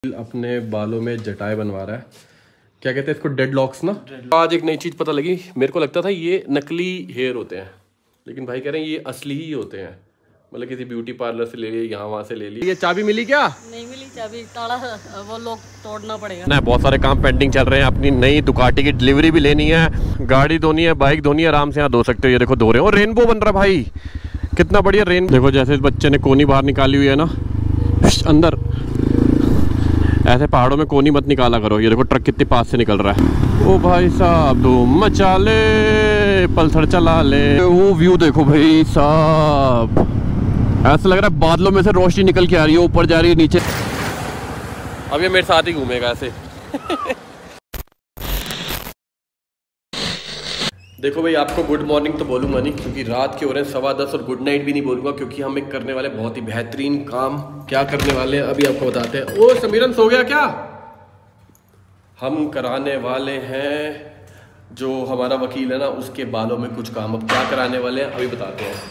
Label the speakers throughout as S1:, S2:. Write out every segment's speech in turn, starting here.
S1: अपने बालों में जटाएं बनवा रहा है। क्या कहते हैं इसको, डेड लॉक्स ना। आज एक नई चीज पता लगी, मेरे को लगता था ये नकली हेयर होते हैं, लेकिन भाई कह रहे हैं ये असली ही होते हैं। मतलब किसी ब्यूटी पार्लर से ले लिए, यहाँ वहाँ से ले ली। ये चाबी मिली क्या?
S2: नहीं मिली चाबी, ताला वो लोग तोड़ना पड़ेगा
S1: ना। बहुत सारे काम पेंडिंग चल रहे हैं। अपनी नई दुकाटी की डिलीवरी भी लेनी है, गाड़ी धोनी है, बाइक धोनी है। आराम से यहाँ धो सकते हो। ये देखो धो रहे हो, रेनबो बन रहा है भाई, कितना बढ़िया रेन। देखो जैसे इस बच्चे ने कोनी बाहर निकाली हुई है ना अंदर, ऐसे पहाड़ों में कोनी मत निकाला करो। ये देखो ट्रक कितनी पास से निकल रहा है। ओ भाई साहब धूम मचा ले, पल्सर चला ले। वो व्यू देखो भाई साहब, ऐसा लग रहा है बादलों में से रोशनी निकल के आ रही है, ऊपर जा रही है नीचे। अब ये मेरे साथ ही घूमेगा ऐसे। देखो भाई, आपको गुड मॉर्निंग तो बोलूंगा नहीं क्योंकि रात के हो रहे हैं 10:15 और गुड नाइट भी नहीं बोलूंगा क्योंकि हम एक करने वाले बहुत ही बेहतरीन काम। क्या करने वाले हैं अभी आपको बताते हैं। ओ समीरन सो गया क्या? हम कराने वाले हैं, जो हमारा वकील है ना उसके बालों में कुछ काम। अब क्या कराने वाले हैं अभी बताते हैं।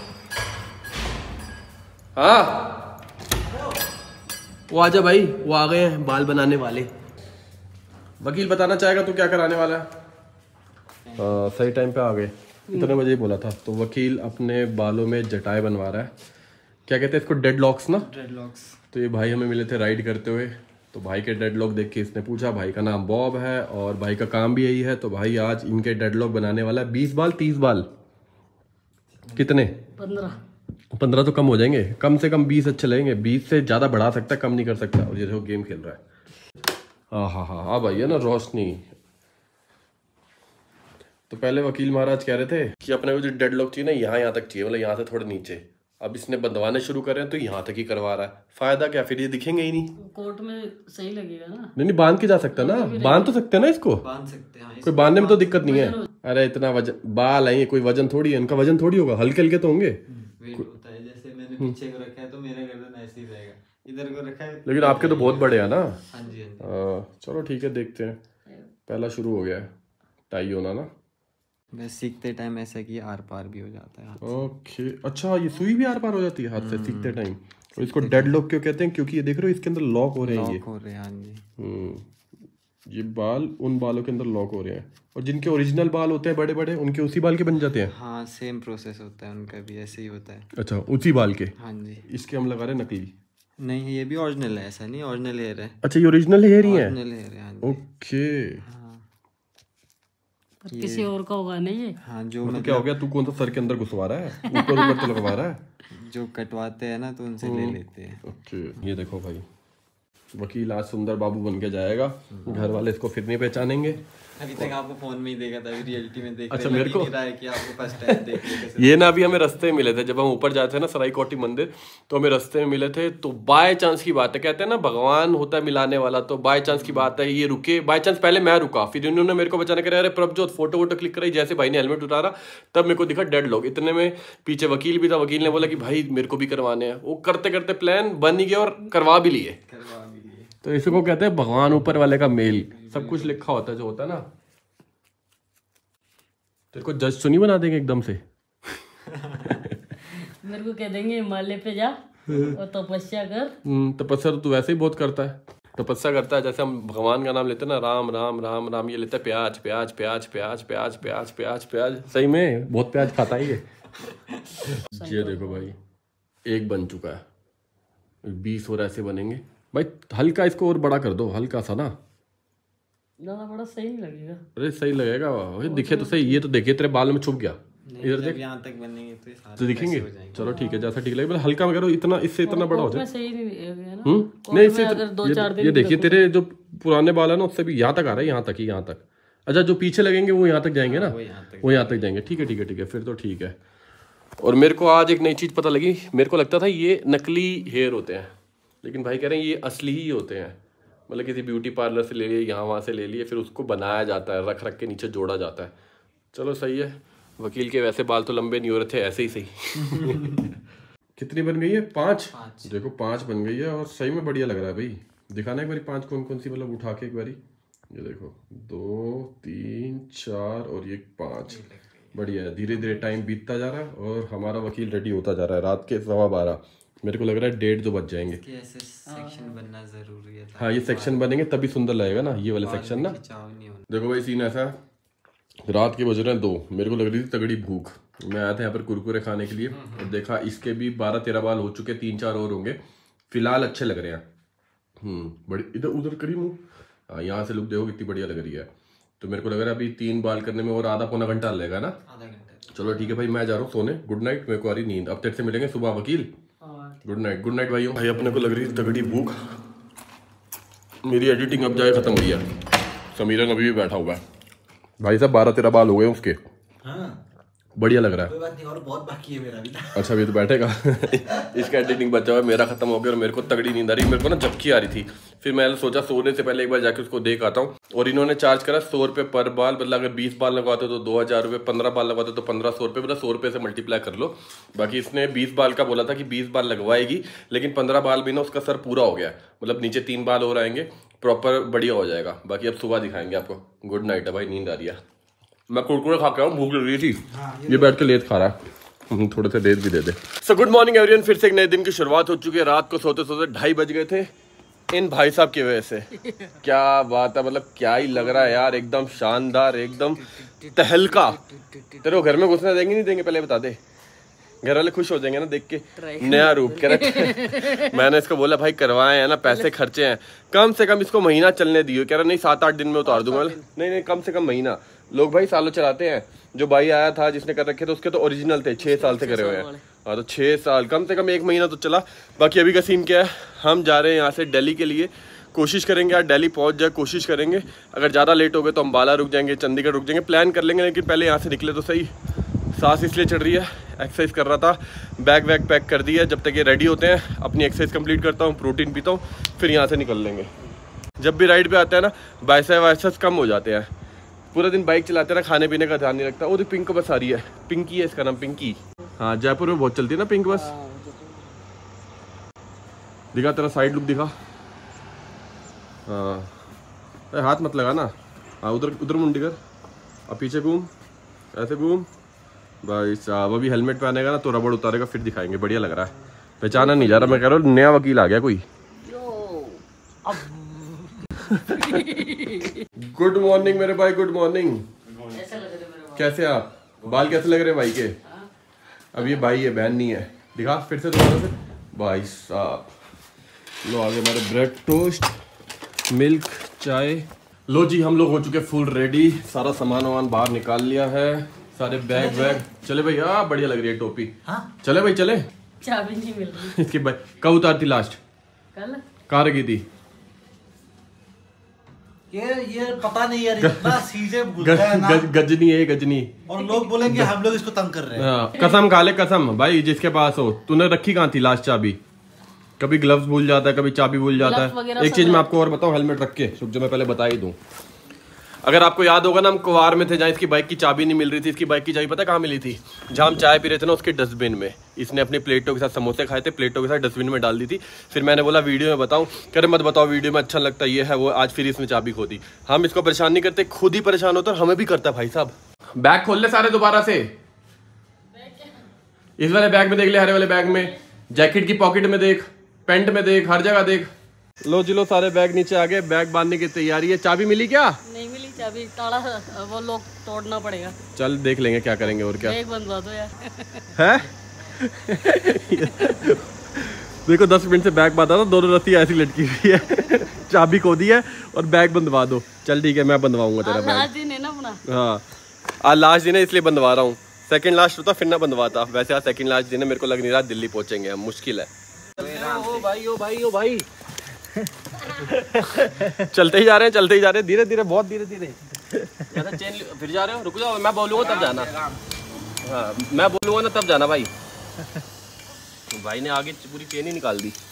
S1: हाँ वो आजा भाई, वो आ गए हैं बाल बनाने वाले। वकील बताना चाहेगा तो क्या कराने वाला है? सही टाइम पे आ गए, इतने बजे ही बोला था। तो वकील अपने बालों में जटाएं बनवा रहा है। क्या कहते हैं इसको, डेड लॉक्स ना। Dead locks. तो ये भाई हमें मिले थे राइड करते हुए, तो भाई के डेड लॉक देख के इसने पूछा। भाई का नाम बॉब है और भाई का काम भी यही है। तो भाई आज इनके डेड लॉक बनाने वाला है। 20 बाल 30 बाल कितने? 15 तो कम हो जाएंगे, कम से कम 20 अच्छे लगेंगे। 20 से ज्यादा बढ़ा सकता है, कम नहीं कर सकता। और ये देखो गेम खेल रहा है। हाँ भाई है ना रोशनी। तो पहले वकील महाराज कह रहे थे कि अपने को जो डेड लॉक चाहिए ना, यहाँ तक चाहिए, मतलब यहाँ से थोड़े नीचे। अब इसने बंधवाने शुरू कर रहे हैं तो यहाँ तक ही करवा रहा है। फायदा क्या, फिर ये दिखेंगे ही नहीं।
S2: कोर्ट में सही लगेगा ना।
S1: नहीं बांध के जा सकता ना, बांध तो सकते हैं ना इसको,
S3: बांध सकते हैं।
S1: कोई बांधने में तो दिक्कत नहीं है। अरे इतना वजन बाल है, कोई वजन थोड़ी है, इनका वजन थोड़ी होगा, हल्के हल्के तो होंगे।
S3: वेट होता है, जैसे मैंने पीछे को रखा है तो मेरा गर्दन ऐसे ही रहेगा, इधर को रखा है।
S1: लेकिन आपके तो बहुत बड़े हैं ना।
S3: हाँ जी।
S1: चलो ठीक है, देखते हैं। पहला शुरू हो गया है टाई होना ना।
S3: बस सीखते टाइम ऐसा कि आर पार भी हो जाता है।
S1: ओके अच्छा, ये सुई भी आर पार हो जाती है हाथ से सीखते टाइम। और इसको डेड लॉक क्यों कहते हैं? क्योंकि ये देख रहे हो इसके अंदर लॉक हो रहे हैं।
S3: लॉक हो रहे हैं, हाँ जी।
S1: ये बाल उन बालों के अंदर लॉक हो रहे हैं, और जिनके ओरिजिनल बाल होते हैं बड़े बड़े, उनके उसी बाल के बन जाते हैं।
S3: हाँ सेम प्रोसेस होता है, उनका भी ऐसे ही होता है।
S1: अच्छा उसी बाल के।
S3: हाँ जी।
S1: इसके हम लगा रहे हैं नकली।
S3: नहीं ये भी ओरिजिनल है, ऐसा नहीं, ओरिजिनल हेयर है।
S1: अच्छा ये ओरिजिनल हेयर ही है।
S3: ओरिजिनल हेयर है, हाँ जी।
S1: ओके।
S2: पर किसी और का होगा नहीं ये।
S3: हाँ जो
S1: मतलब क्या हो गया, तू कौन सा सर के अंदर घुसवा रहा है, ऊपर ऊपर तो लगवा रहा है।
S3: जो कटवाते हैं ना तो उनसे ले लेते हैं।
S1: ओके ये देखो भाई, वकील आज सुंदर बाबू बन के जाएगा। घर वाले इसको फिर नहीं पहचानेंगे।
S3: अभी तक आपको फोन में ही देखा था, अभी रियलिटी में देख
S1: अच्छा मेरे को
S3: रहा है कि आपको फर्स्ट टाइम देख लिया।
S1: ये ना अभी हमें रास्ते में मिले थे, जब हम ऊपर जाते हैं ना सराय कोटी मंदिर, तो हमें रास्ते में मिले थे। तो बाय चांस की बात है, कहते हैं ना भगवान होता है मिलाने वाला, तो बाय चांस की बात है ये रुके। बाय चांस पहले मैं रुका, फिर इन्होंने मेरे को बचाने के, अरे प्रभजोत फोटो वोटो क्लिक कराई। जैसे भाई ने हेलमेट उतारा तब मेरे को दिखा डेड लॉक। इतने में पीछे वकील भी था, वकील ने बोला कि भाई मेरे को भी करवाने हैं। वो करते करते प्लान बन ही गया और करवा भी लिए। तो इसको कहते हैं भगवान ऊपर वाले का मेल। सब कुछ लिखा होता है जो होता है ना। तेरे को जज तो नहीं बना देंगे एकदम से?
S2: मेरे को कह देंगे हिमालय पे जा और तपस्या कर।
S1: तपस्या तो तू वैसे ही बहुत करता है। तपस्या करता है, जैसे हम भगवान का नाम लेते हैं ना, राम राम राम राम, ये लेते हैं प्याज प्याज प्याज प्याज प्याज प्याज प्याज प्याज। सही में बहुत प्याज खाता है ये देखो भाई, एक बन चुका है, 20 और ऐसे बनेंगे भाई। हल्का इसको और बड़ा कर दो, हल्का सा ना,
S2: ज्यादा बड़ा सही नहीं लगेगा।
S1: अरे सही लगेगा भाई, दिखे तो सही। ये तो देखिए तेरे बाल में छुप गया, इधर देख,
S3: यहाँ तक बनेंगे तो सारे
S1: तो दिखेंगे। चलो ठीक है, जैसा ठीक लगे, हल्का में करो, इतना इससे इतना बड़ा हो जाए।
S2: सही नहीं लगेगा ना।
S1: नहीं इससे
S2: अगर 2-4 दिन
S1: ये देखिए तेरे जो पुराने बाल है ना उससे भी यहाँ तक आ रहा है, यहाँ तक ही, यहाँ तक। अच्छा जो पीछे लगेंगे वो यहाँ तक जाएंगे ना, वो यहाँ तक जाएंगे। ठीक है ठीक है ठीक है, फिर तो ठीक है। और मेरे को आज एक नई चीज पता लगी, मेरे को लगता था ये नकली हेयर होते हैं, लेकिन भाई कह रहे हैं ये असली ही होते हैं। मतलब किसी ब्यूटी पार्लर से ले लिए, यहाँ वहाँ से ले लिए, फिर उसको बनाया जाता है, रख रख के नीचे जोड़ा जाता है। चलो सही है, वकील के वैसे बाल तो लंबे नहीं हो रहे थे, ऐसे ही सही। कितनी बन गई है? 5। देखो 5 बन गई है और सही में बढ़िया लग रहा है भाई। दिखाना एक बारी 5 कौन कौन सी, मतलब उठा के एक बारी। ये देखो 2 3 4 और ये 5 बढ़िया है। धीरे धीरे टाइम बीतता जा रहा है और हमारा वकील रेडी होता जा रहा है। रात के 12:15 मेरे को लग रहा है 1:30-2 बज जाएंगे।
S3: कि ऐसे सेक्शन बनना जरूरी है।
S1: हाँ ये सेक्शन बनेंगे तभी सुंदर लगेगा ना, ये वाले सेक्शन ना। देखो भाई सीन ऐसा, रात के बज रहे हैं 2, मेरे को लग रही थी तगड़ी भूख, मैं आया था यहाँ पर कुरकुरे खाने के लिए और देखा इसके भी 12-13 बाल हो चुके, 3-4 और होंगे। फिलहाल अच्छे लग रहे हैं। बड़ी इधर उधर करी मुँह, हाँ यहाँ से लुक देखो कितनी बढ़िया लग रही है। तो मेरे को लग रहा है अभी 3 बाल करने में और आधा-पौना घंटा लगेगा ना।
S3: आधा घंटा।
S1: चलो ठीक है भाई, मैं जा रहा हूँ सोने। गुड नाइट, मेरे को आ रही नींद। अब तेरे से मिलेंगे सुबह वकील। Good night. गुड नाइट भाइयों। भाई अपने को लग रही है तगड़ी भूख, मेरी एडिटिंग अब जाए खत्म हुई है। समीरन अभी भी बैठा हुआ है भाई साहब, 12-13 बाल हो गए उसके।
S3: हाँ
S1: बढ़िया लग रहा है।
S3: कोई बात नहीं, और बहुत बाकी है मेरा भी।
S1: अच्छा अभी तो बैठेगा इसका एडिटिंग बचा हुआ है, मेरा खत्म हो गया और मेरे को तगड़ी नींद आ रही है। मेरे को ना झपकी आ रही थी, फिर मैंने सोचा सोने से पहले एक बार जाके उसको देख आता हूँ। और इन्होंने चार्ज करा 100 रुपये पर बाल, मतलब अगर 20 बाल लगवाते तो 2000 रुपये, 15 बाल लगवाते तो 1500 रुपये, मतलब 100 रुपये से मल्टीप्लाई कर लो। बाकी इसने 20 बाल का बोला था कि 20 बाल लगवाएगी, लेकिन 15 बाल भी ना उसका सर पूरा हो गया, मतलब नीचे 3 बाल और आएंगे, प्रॉपर बढ़िया हो जाएगा। बाकी अब सुबह दिखाएंगे आपको। गुड नाइट है भाई, नींद आ रही है। मैं कुरकुरे खा के आऊँ, भूख लग रही थी। ये बैठ के लेट खा रहा है, थोड़े से लेट भी दे दे। सो गुड मॉर्निंग एवरीवन, फिर से एक नए दिन की शुरुआत हो चुकी है। रात को सोते सोते 2:30 बज गए थे इन भाई साहब की वजह से। क्या बात है, मतलब क्या ही लग रहा है यार, एकदम शानदार, एकदम तहलका। तेरे को घर में घुसने देंगे नहीं देंगे पहले बता दे? घर वाले खुश हो जाएंगे ना देख के नया रूप। कह रहे मैंने इसको बोला भाई करवाए हैं ना, पैसे खर्चे हैं, कम से कम इसको महीना चलने दियो। कह रहा नहीं 7-8 दिन में उतार दूंगा। नहीं कम से कम महीना। लोग भाई सालों चलाते हैं। जो भाई आया था जिसने कर रखे थे उसके तो ओरिजिनल थे, 6 साल से करे हुए हैं। हाँ तो 6 साल, कम से कम 1 महीना तो चला। बाकी अभी का सीन क्या है, हम जा रहे हैं यहाँ से दिल्ली के लिए। कोशिश करेंगे यार दिल्ली पहुँच जाए, कोशिश करेंगे। अगर ज़्यादा लेट हो गए तो अम्बाला रुक जाएंगे, चंडीगढ़ रुक जाएंगे, प्लान कर लेंगे। लेकिन पहले यहाँ से निकले तो सही। सांस इसलिए चढ़ रही है, एक्सरसाइज कर रहा था, बैग वैग पैक कर दिया। जब तक ये रेडी होते हैं अपनी एक्सरसाइज कंप्लीट करता हूँ, प्रोटीन पीता हूँ, फिर यहाँ से निकल लेंगे। जब भी राइड पे आते हैं ना बाइसेप्स कम हो जाते हैं। पूरा दिन बाइक चलाते हैं ना, खाने पीने का ध्यान नहीं रखता। वो तो पिंक बस आ रही है, पिंकी है इसका नाम, पिंकी। हाँ जयपुर में बहुत चलती है ना पिंक बस। दिखा तेरा साइड लुक दिखा। हाँ हाथ मत लगा ना। हाँ उधर उधर मुंडी कर, अब पीछे घूम, ऐसे घूम भाई साहब। अभी हेलमेट पहनेगा ना तो रबड़ उतारेगा, फिर दिखाएंगे। बढ़िया लग रहा है, पहचाना नहीं जा रहा। मैं कह रहा हूँ नया वकील आ गया कोई। गुड मॉर्निंग मेरे भाई, गुड मॉर्निंग। कैसे आप? बाल कैसे लग रहे हैं भाई के? अब ये भाई है, बहन नहीं है। दिखा फिर से दोबारा से भाई साहब। लो आगे हमारे ब्रेड टोस्ट, मिल्क, चाय। लो जी हम लोग हो चुके फुल रेडी। सारा सामान वामान बाहर निकाल लिया है, सारे बैग वैग। चले भाई, हाँ बढ़िया लग रही है टोपी। हाँ चले भाई चले।
S2: चाबी नहीं मिल रही
S1: इसकी भाई कब उतारती लास्ट?
S2: कल।
S1: कहाँ रखी थी?
S4: ये पता नहीं यार, इतना सीधे बोलता है ना।
S1: गजनी है गजनी।
S4: और लोग बोलेंगे हम लोग इसको तंग कर रहे हैं।
S1: हाँ, कसम खा ले कसम भाई, जिसके पास हो। तूने रखी कहाँ थी लास्ट चाबी? कभी ग्लव्स भूल जाता है, कभी चाबी भूल जाता है। एक चीज मैं आपको और बताऊं, हेलमेट रख के जो मैं पहले बता ही दूं। अगर आपको याद होगा ना, हम कुवार में थे जहाँ इसकी बाइक की चाबी नहीं मिल रही थी। इसकी बाइक की चाबी पता है कहाँ मिली थी? जहाँ हम चाय पी रहे थे ना उसके डस्टबिन में। इसने अपनी प्लेटों के साथ समोसे खाए थे, प्लेटों के साथ डस्टबिन में डाल दी थी। फिर मैंने बोला वीडियो में बताऊं, करे मत बताओ वीडियो में, अच्छा लगता ये है वो। आज फिर इसमें चाबी खो दी। हम इसको परेशान नहीं करते, खुद ही परेशान होता है और हमें भी करता है भाई साहब। बैग खोल ले सारे दोबारा से। इस वाले बैग में देख ले, हरे वाले बैग में, जैकेट की पॉकेट में देख, पेंट में देख, हर जगह देख। लो जी लो, सारे बैग नीचे आ गए, बैग बांधने की तैयारी है। चाबी मिली क्या?
S2: नहीं मिली चाबी, ताला वो लोग तोड़ना पड़ेगा।
S1: चल देख लेंगे क्या करेंगे और क्या।
S2: बैग बंदवा दो यार।
S1: है देखो 10 मिनट से बैग बांधा था, दोनों रस्सी ऐसी लटकी हुई है। चाबी खो दी है और बैग बंधवा दो। चल ठीक है, मैं बंधवाऊंगा तेरा बैग।
S2: लास्ट दिन है ना अपना।
S1: हाँ आज लास्ट दिन है इसलिए बंधवा रहा हूँ। सेकंड लास्ट होता फिर ना बंधवाता। वैसे आज सेकंड लास्ट दिन है, मेरे को लग नहीं रहा दिल्ली पहुंचेंगे हम, मुश्किल है। ओ भाई ओ भाई ओ भाई चलते ही जा रहे हैं, चलते ही जा रहे हैं, धीरे धीरे, बहुत धीरे धीरे। ज्यादा चेन फिर जा रहे हो, रुक जाओ, मैं बोलूंगा तब जाना। हाँ मैं बोलूंगा ना तब जाना भाई। भाई ने आगे पूरी चेन ही निकाल दी।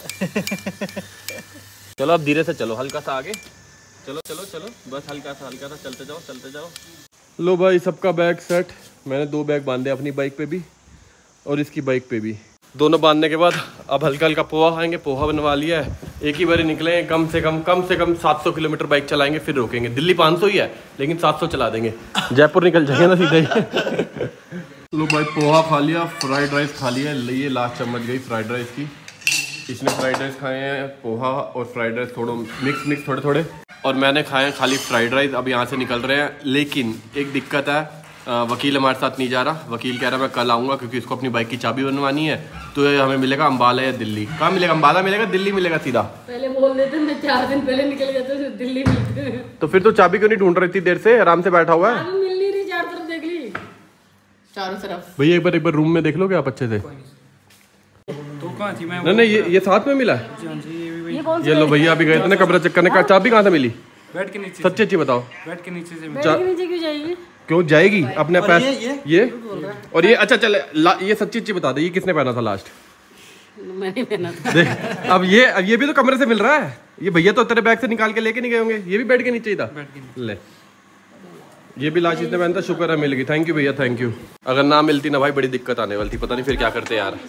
S1: चलो अब धीरे से चलो, हल्का सा आगे चलो चलो चलो, बस हल्का सा चलते जाओ चलते जाओ। लो भाई सबका बैग सेट। मैंने 2 बैग बांधे अपनी बाइक पे भी और इसकी बाइक पे भी। दोनों बांधने के बाद अब हल्का हल्का पोहा खाएंगे। पोहा बनवा लिया है। एक ही बार निकले, कम से कम 700 किलोमीटर बाइक चलाएंगे, फिर रोकेंगे। दिल्ली 500 ही है लेकिन 700 चला देंगे, जयपुर निकल जाएंगे ना सीधे ही। लो भाई पोहा खा लिया, फ्राइड राइस खा लिया। ये लास्ट चम्मच गई फ्राइड राइस की। इसने फ्राइड राइस खाए हैं, पोहा और फ्राइड राइस थोड़ा मिक्स थोड़े थोड़े, और मैंने खाए हैं खाली फ्राइड राइस। अब यहाँ से निकल रहे हैं, लेकिन एक दिक्कत है, वकील हमारे साथ नहीं जा रहा। वकील कह रहा है मैं कल आऊँगा क्योंकि इसको अपनी बाइक की चाबी बनवानी है। तो हमें मिलेगा अम्बाला या दिल्ली। कहाँ मिलेगा? अम्बाला मिलेगा, दिल्ली मिलेगा सीधा?
S2: पहले बोल देते मैं 4 दिन पहले निकल गया तो दिल्ली मिलते।
S1: तो फिर तो चाबी क्यों नहीं ढूंढ रही थी देर से? आराम से बैठा हुआ है।
S2: मिल नहीं रही, चारों तरफ देख ली, चारों तरफ।
S1: भैया एक बार रूम में देख लो क्या आप अच्छे से।
S3: तो कहाँ थी मैं?
S1: नहीं ये साथ में मिला है।
S2: ये कौन
S1: ये लो भैया, अभी गए थे ना कमरा चेक करने का, चाबी कहाँ से मिली?
S3: बेड के नीचे।
S1: सच्ची बताओ,
S3: बेड के नीचे से।
S2: बेड के नीचे क्यों जाएगी?
S1: क्यों जाएगी? अपने पैर ये और ये। अच्छा चल ये सच्ची बता दे, ये किसने पहना था लास्ट?
S2: मैंने पहना था।
S1: देख अब ये भी तो कमरे से मिल रहा है। ये भैया तो तेरे बैग से निकाल के लेके नहीं गए होंगे। ये भी बेड के नीचे ही था। ले, ये भी लास्ट इसने पहना था। शुक्र है मिल गई। थैंक यू भैया, थैंक यू। अगर ना मिलती ना भाई बड़ी दिक्कत आने वाली थी, पता नहीं फिर क्या करते यार।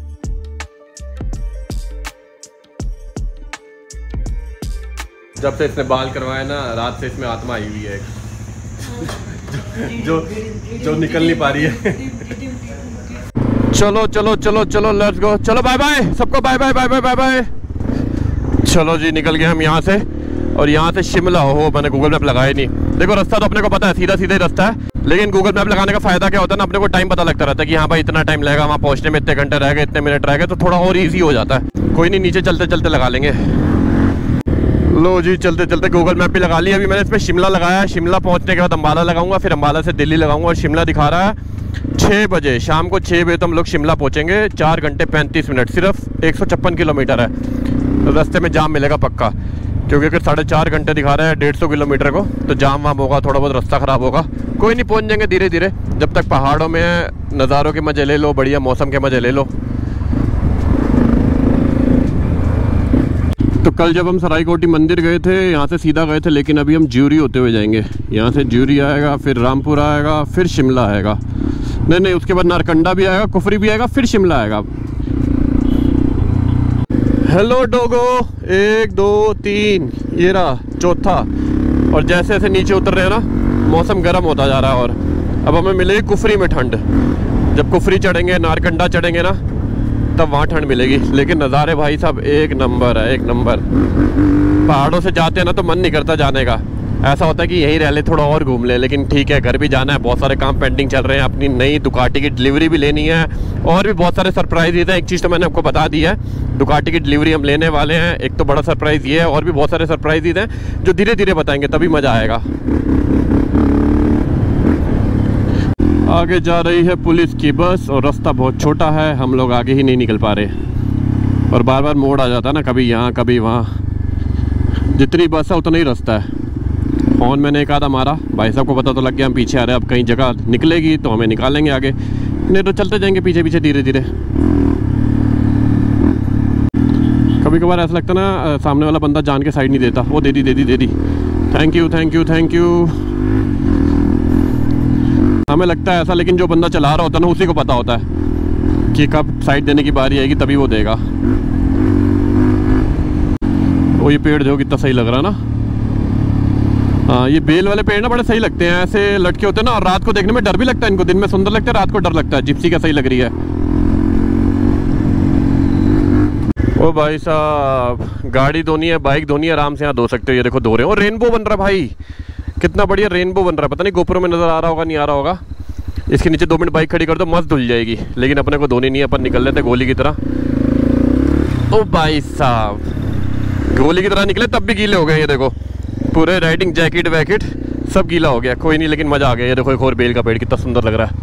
S1: जब से इसने बाल करवाए ना, रात से इसमें आत्मा आई हुई है जो निकल नहीं पा रही है। चलो चलो चलो चलो लेट्स गो। चलो बाय बाय सबको, bye bye bye bye bye bye. चलो जी निकल गए हम यहाँ से, और यहाँ से शिमला हो। मैंने गूगल मैप लगाया नहीं। देखो रास्ता तो अपने को पता है, सीधा सीधा ही रास्ता है, लेकिन गूगल मैप लगाने का फायदा क्या होता है ना, अपने को टाइम पता लगता रहता है कि हाँ भाई इतना टाइम लगेगा, वहाँ पहुँचने में इतने घंटे रह गए, इतने मिनट रह गए, तो थोड़ा और ईजी हो जाता है। कोई नहीं, नीचे चलते चलते लगा लेंगे। लो जी चलते चलते गूगल मैप भी लगा लिया। अभी मैंने इस पर शिमला लगाया है। शिमला पहुंचने के बाद अम्बाला लगाऊंगा, फिर अम्बाला से दिल्ली लगाऊंगा। और शिमला दिखा रहा है 6 बजे, शाम को 6 बजे तो हम लोग शिमला पहुंचेंगे। 4 घंटे 35 मिनट, सिर्फ 156 किलोमीटर है। तो रास्ते में जाम मिलेगा पक्का, क्योंकि अगर 4.5 घंटे दिखा रहा है 150 किलोमीटर को, तो जाम वाम होगा, थोड़ा बहुत रास्ता ख़राब होगा। कोई नहीं, पहुँच जाएंगे धीरे धीरे। जब तक पहाड़ों में नज़ारों के मज़े ले लो, बढ़िया मौसम के मज़े ले लो। तो कल जब हम सरायकोटी मंदिर गए थे, यहाँ से सीधा गए थे, लेकिन अभी हम ज्यूरी होते हुए जाएंगे। यहाँ से ज्यूरी आएगा, फिर रामपुर आएगा, फिर शिमला आएगा। नहीं उसके बाद नारकंडा भी आएगा, कुफरी भी आएगा, फिर शिमला आएगा। हेलो डोगो, 1 2 3, ये रहा चौथा। और जैसे जैसे नीचे उतर रहे हैं ना, मौसम गर्म होता जा रहा है। और अब हमें मिलेगी कुफरी में ठंड। जब कुफरी चढ़ेंगे, नारकंडा चढ़ेंगे ना, तब वहाँ ठंड मिलेगी। लेकिन नज़ारे भाई साहब एक नंबर है, एक नंबर। पहाड़ों से जाते हैं ना तो मन नहीं करता जाने का, ऐसा होता है कि यहीं रह ले, थोड़ा और घूम ले। लेकिन ठीक है, घर भी जाना है, बहुत सारे काम पेंडिंग चल रहे हैं। अपनी नई दुकाटी की डिलीवरी भी लेनी है, और भी बहुत सारे सरप्राइज है। एक चीज़ तो मैंने आपको बता दी है, दुकाटी की डिलीवरी हम लेने वाले हैं। एक तो बड़ा सरप्राइज़ ये है, और भी बहुत सारे सरप्राइज हैं जो धीरे धीरे बताएंगे, तभी मज़ा आएगा। आगे जा रही है पुलिस की बस, और रास्ता बहुत छोटा है, हम लोग आगे ही नहीं निकल पा रहे, और बार बार मोड़ आ जाता है ना, कभी यहाँ कभी वहाँ। जितनी बस है उतना ही रास्ता है। फोन मैंने एक आधा मारा, भाई साहब को पता तो लग गया हम पीछे आ रहे हैं। अब कहीं जगह निकलेगी तो हमें निकालेंगे आगे, नहीं तो चलते जाएंगे पीछे पीछे धीरे धीरे। कभी कभार ऐसा लगता है ना, सामने वाला बंदा जान के साइड नहीं देता। वो दे दी। Thank you thank you thank you. हमें लगता है ऐसा, लेकिन जो बंदा चला रहा होता है ना, उसी को पता होता है कि कब साइड देने की बारी आएगी, तभी वो देगा। वो ये पेड़ जो कितना सही लग रहा है ना। हाँ, ये बेल वाले पेड़ ना बड़े सही लगते हैं, ऐसे लटके होते हैं ना, और रात को देखने में डर भी लगता है इनको। दिन में सुंदर लगता है, रात को डर लगता है। जिप्सी का सही लग रही है। ओ भाई साहब, गाड़ी धोनी है, बाइक धोनी है, आराम से यहाँ धो सकते हो। ये देखो धो रहे हो, और रेनबो बन रहा है भाई, कितना बढ़िया रेनबो बन रहा है। पता नहीं गोप्रो में नज़र आ रहा होगा, नहीं आ रहा होगा। इसके नीचे 2 मिनट बाइक खड़ी कर दो, मस्त धुल जाएगी। लेकिन अपने को धोनी नहीं है, अपन निकल लेते गोली की तरह। ओ भाई साहब, गोली की तरह निकले तब भी गीले हो गए। ये देखो पूरे राइडिंग जैकेट वैकेट सब गीला हो गया। कोई नहीं, लेकिन मज़ा आ गया। ये देखो एक और बेल का पेड़ कितना सुंदर लग रहा है।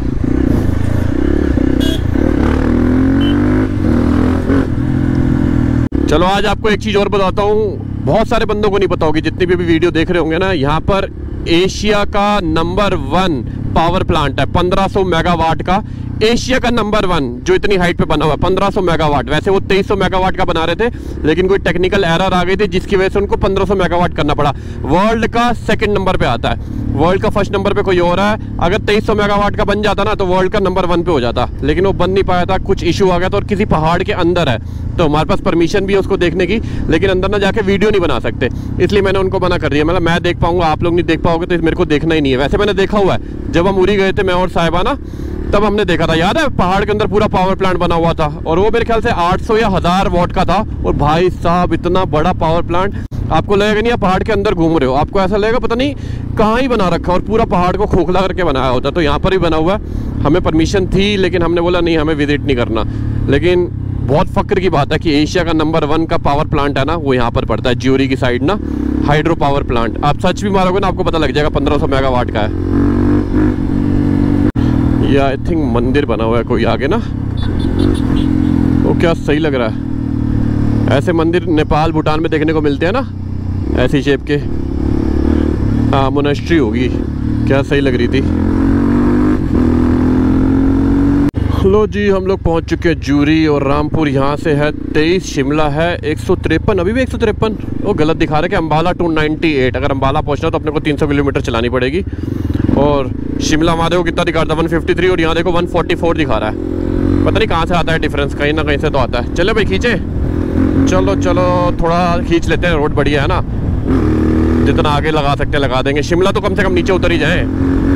S1: चलो आज आपको एक चीज़ और बताता हूँ, बहुत सारे बंदों को नहीं पता होगी, जितनी भी वीडियो देख रहे होंगे ना। यहाँ पर एशिया का नंबर 1 पावर प्लांट है, 1500 मेगावाट का। एशिया का नंबर 1 जो इतनी हाइट पे बना हुआ है, 1500 मेगावाट। वैसे वो 2300 मेगावाट का बना रहे थे, लेकिन कोई टेक्निकल एरर आ गई थी, जिसकी वजह से उनको 1500 मेगावाट करना पड़ा। वर्ल्ड का 2nd नंबर पे आता है, वर्ल्ड का 1st नंबर पे कोई और है। अगर 2300 मेगावाट का बन जाता ना, तो वर्ल्ड का नंबर 1 पे हो जाता, लेकिन वो बन नहीं पाया था, कुछ इशू आ गया था। और किसी पहाड़ के अंदर है, तो हमारे पास परमिशन भी है उसको देखने की, लेकिन अंदर ना जाके वीडियो नहीं बना सकते, इसलिए मैंने उनको मना कर दिया। मतलब मैं देख पाऊंगा, आप लोग नहीं देख पाओगे, तो मेरे को देखना ही नहीं है। वैसे मैंने देखा हुआ है, जब हम उरी गए थे मैं और साहिबा ना, तब हमने देखा था, याद है पहाड़ के अंदर पूरा पावर प्लांट बना हुआ था, और वो मेरे ख्याल से 800 या 1000 वॉट का था। और भाई साहब इतना बड़ा पावर प्लांट, आपको लगेगा नहीं आप पहाड़ के अंदर घूम रहे हो, आपको ऐसा लगेगा पता नहीं कहाँ ही बना रखा, और पूरा पहाड़ को खोखला करके बनाया होता। तो यहाँ पर भी बना हुआ है। हमें परमिशन थी लेकिन हमने बोला नहीं, हमें विजिट नहीं करना। लेकिन बहुत फक्र की बात है कि एशिया का नंबर 1 का पावर प्लांट है ना, वो यहाँ पर पड़ता है ज्यूरी की साइड ना, हाइड्रो पावर प्लांट। आप सच भी मारोगे ना आपको पता लग जाएगा 1500 मेगावाट का है। ये आई थिंक मंदिर बना हुआ है कोई आगे ना, वो क्या सही लग रहा है। ऐसे मंदिर नेपाल भूटान में देखने को मिलते हैं ना, ऐसी शेप के। हाँ मोनेस्ट्री होगी, क्या सही लग रही थी। लो जी हम लोग पहुंच चुके हैं ज्यूरी और रामपुर। यहाँ से है 23, शिमला है 153, अभी भी 153। वो गलत दिखा रहा है कि अम्बाला 298। अगर अम्बाला पहुंचना तो अपने को 300 किलोमीटर चलानी पड़ेगी। और शिमला वहाँ देखो कितना दिखा रहा था 153, और यहाँ देखो 144 दिखा रहा है। पता नहीं कहाँ से आता है डिफरेंस, कहीं ना कहीं से तो आता है। चलो भाई खींचे, चलो चलो थोड़ा खींच लेते हैं, रोड बढ़िया है ना, जितना आगे लगा सकते लगा देंगे। शिमला तो कम से कम नीचे उतर ही जाए।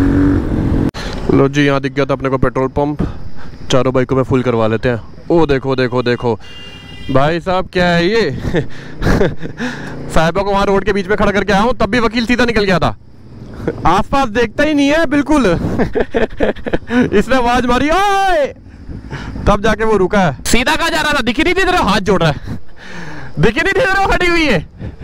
S1: लो जी यहाँ दिख गया था अपने को पेट्रोल पंप, चारों बाइकों में फुल करवा लेते हैं। ओ देखो देखो देखो भाई साहब क्या है ये साहिबा को वहाँ रोड के बीच में खड़ा करके आया हूँ, तब भी वकील सीधा निकल गया था, आसपास देखता ही नहीं है बिल्कुल इसने आवाज मारी ओए, तब जाके वो रुका है। सीधा कहाँ जा रहा था, दिखी नहीं थी तेरा, हाथ जोड़ रहा है, दिखी नहीं थी तेरा, खड़ी हुई है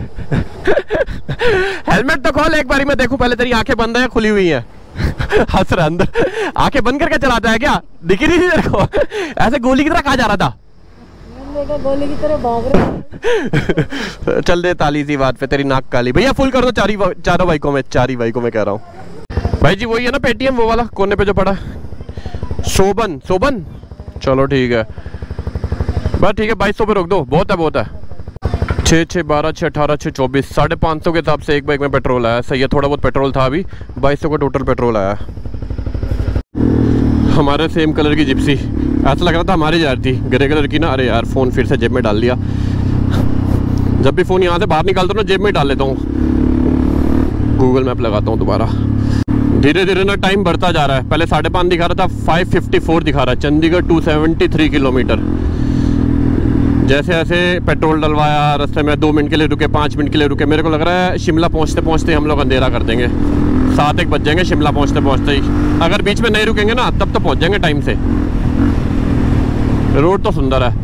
S1: हेलमेट तो खोल एक बारी मैं देखूं पहले, तेरी आंखें बंद है खुली हुई है हंस रहा अंदर, आंखें बंद करके चलाता है क्या, दिखी नहीं थी तेरे को, ऐसे गोली की तरह कहाँ जा रहा था,
S2: गोली की तरह भाग रहे
S1: चल दे ताली सी बात पे, तेरी नाक काली। भैया फुल कर दो चारों बाइकों में, चारी बाइकों में कह रहा हूँ भाई जी। वही है ना पेटीएम वो वाला कोने पे जो पड़ा, शोभन शोभन, चलो ठीक है बस ठीक है 2200 पे रोक दो, बहुत है बहुत है। 6 6 12 6 18 6 24 550 के हिसाब से एक बाइक में पेट्रोल आया, सही है। थोड़ा बहुत पेट्रोल था, अभी 2200 का टोटल पेट्रोल आया। हमारे सेम कलर की जिप्सी, ऐसा लग रहा था हमारी जा रही थी, ग्रे कलर की ना। अरे यार फ़ोन फिर से जेब में डाल लिया, जब भी फ़ोन यहाँ से बाहर निकालता हूँ ना जेब में डाल लेता हूँ, गूगल मैप लगाता हूँ दोबारा। धीरे धीरे ना टाइम बढ़ता जा रहा है, पहले 5.5 दिखा रहा था, 554 दिखा रहा है। चंडीगढ़ 273 किलोमीटर। जैसे जैसे पेट्रोल डलवाया, रास्ते में 2 मिनट के लिए रुके, 5 मिनट के लिए रुके, मेरे को लग रहा है शिमला पहुँचते पहुँचते हम लोग अंधेरा कर देंगे, 7-1 बज जाएंगे शिमला पहुँचते पहुँचते ही। अगर बीच में नहीं रुकेंगे ना तब तो पहुँच जाएंगे टाइम से। रोड तो सुंदर है।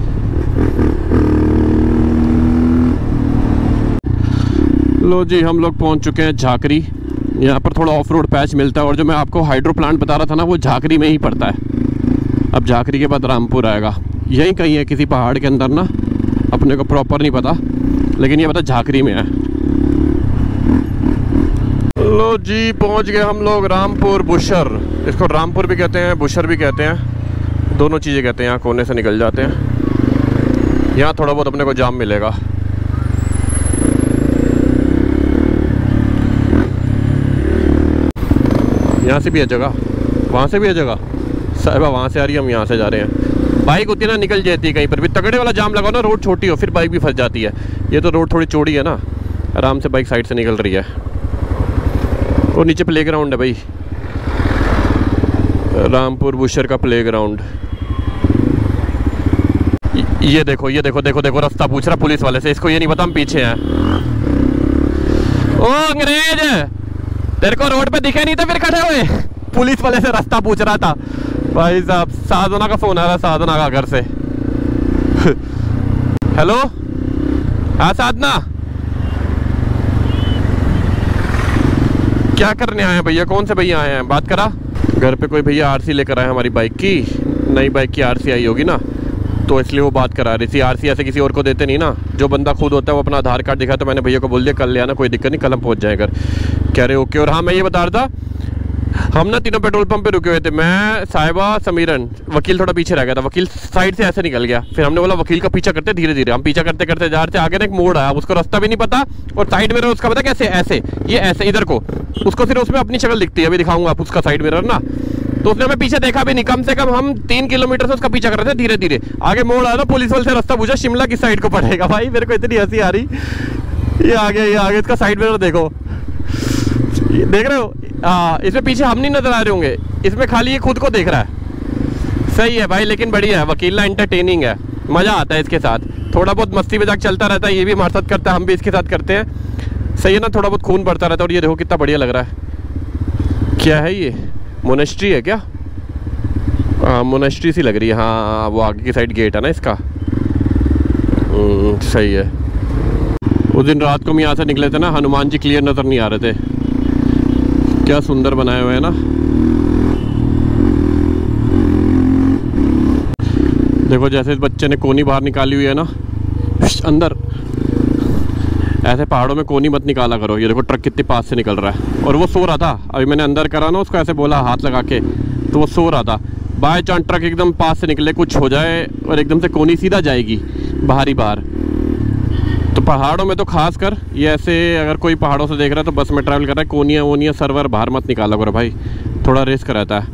S1: लो जी हम लोग पहुँच चुके हैं झाकरी। यहाँ पर थोड़ा ऑफ रोड पैच मिलता है, और जो मैं आपको हाइड्रो प्लांट बता रहा था ना वो झाकरी में ही पड़ता है। अब झाकरी के बाद रामपुर आएगा, यहीं कहीं है किसी पहाड़ के अंदर ना, अपने को प्रॉपर नहीं पता, लेकिन ये पता झाकरी में है। लो जी पहुंच गए हम लोग रामपुर बुशर। इसको रामपुर भी कहते हैं, बुशर भी कहते हैं, दोनों चीज़ें कहते हैं। यहाँ कोने से निकल जाते हैं, यहाँ थोड़ा बहुत अपने को जाम मिलेगा। यहाँ से भी है जगह, वहाँ से भी है जगह, साहिबा वहाँ से आ रही है, हम यहाँ से जा रहे हैं। बाइक उतनी ना निकल जाती है, कहीं पर भी तगड़े वाला जाम लगाओ ना, रोड छोटी हो फिर बाइक भी फंस जाती है। ये तो रोड थोड़ी चौड़ी है ना, आराम से बाइक साइड से निकल रही है। और नीचे प्लेग्राउंड है भाई, रामपुर बुशर का प्लेग्राउंड। ये देखो ये देखो देखो देखो, रास्ता पूछ रहा पुलिस वाले से, इसको ये नहीं पता हम पीछे हैं। ओ अंग्रेज, तेरे को रोड पे दिखे नहीं तो फिर खड़े हुए, पुलिस वाले से रास्ता पूछ रहा था। भाई साहब साधना का फोन आ रहा है, साधना का घर से। हेलो हाँ साधना, क्या करने आए हैं भैया, कौन से भैया आए हैं, बात करा। घर पे कोई भैया आरसी लेकर आए हमारी बाइक की, नई बाइक की आरसी आई होगी ना, तो इसलिए वो बात करा रही थी। आरसी ऐसे किसी और को देते नहीं ना, जो बंदा खुद होता है वो अपना आधार कार्ड दिखा। तो मैंने भैया को बोल दिया कल ले आना, कोई दिक्कत नहीं, कल हम पहुंच जाए घर। कह रहे ओके। और हाँ मैं ये बता रहा था, हम ना तीनों पेट्रोल पंप पे रुके हुए थे, मैं, साहिबा, समीरन। वकील थोड़ा पीछे रह गया था, वकील साइड से ऐसे निकल गया। फिर हमने बोला वकील का पीछा करते धीरे धीरे, हम पीछा करते करते जा रहे थे। आगे ना एक मोड़ आया, उसको रास्ता भी नहीं पता, और साइड मिरर उसका पता कैसे, ऐसे ये ऐसे इधर को, उसको सिर्फ उसमें अपनी शक्ल दिखती है, अभी दिखाऊंगा आप उसका साइड मिरर ना। तो उसने हमें पीछे देखा भी नहीं, कम से कम हम 3 किलोमीटर से उसका पीछा कर रहे थे धीरे धीरे। आगे मोड़ आया ना, पुलिस वाले से रास्ता पूछा, शिमला किस साइड को पड़ेगा। भाई मेरे को इतनी हंसी आ रही, ये आगे इसका साइड मिरर देखो, देख रहे हो। हाँ इसमें पीछे हम नहीं नजर आ रहे होंगे, इसमें खाली ये खुद को देख रहा है। सही है भाई, लेकिन बढ़िया है, वकीला एंटरटेनिंग है, मज़ा आता है इसके साथ, थोड़ा बहुत मस्ती मजाक चलता रहता है, ये भी हमारे साथ करता है, हम भी इसके साथ करते हैं, सही है ना, थोड़ा बहुत खून बढ़ता रहता है। और ये देखो कितना बढ़िया लग रहा है, क्या है ये, मोनेस्ट्री है क्या? हाँ मोनेस्ट्री सी लग रही है, हाँ वो आगे की साइड गेट है ना इसका। सही है। उस दिन रात को हम यहाँ से निकले थे ना, हनुमान जी क्लियर नज़र नहीं आ रहे थे, क्या सुंदर बनाए हुए हैं ना। देखो जैसे इस बच्चे ने कोनी बाहर निकाली हुई है ना अंदर, ऐसे पहाड़ों में कोनी मत निकाला करो। ये देखो ट्रक कितने पास से निकल रहा है, और वो सो रहा था, अभी मैंने अंदर करा ना उसको, ऐसे बोला हाथ लगा के, तो वो सो रहा था। बाय चांस ट्रक एकदम पास से निकले, कुछ हो जाए और एकदम से कोनी सीधा जाएगी बाहरी बाहर। तो पहाड़ों में तो खास कर ये ऐसे, अगर कोई पहाड़ों से देख रहा है तो बस में ट्रैवल कर रहा है, कोनियाँ वोनियाँ सर्वर बाहर मत निकाला करो भाई, थोड़ा रिस्क रहता है।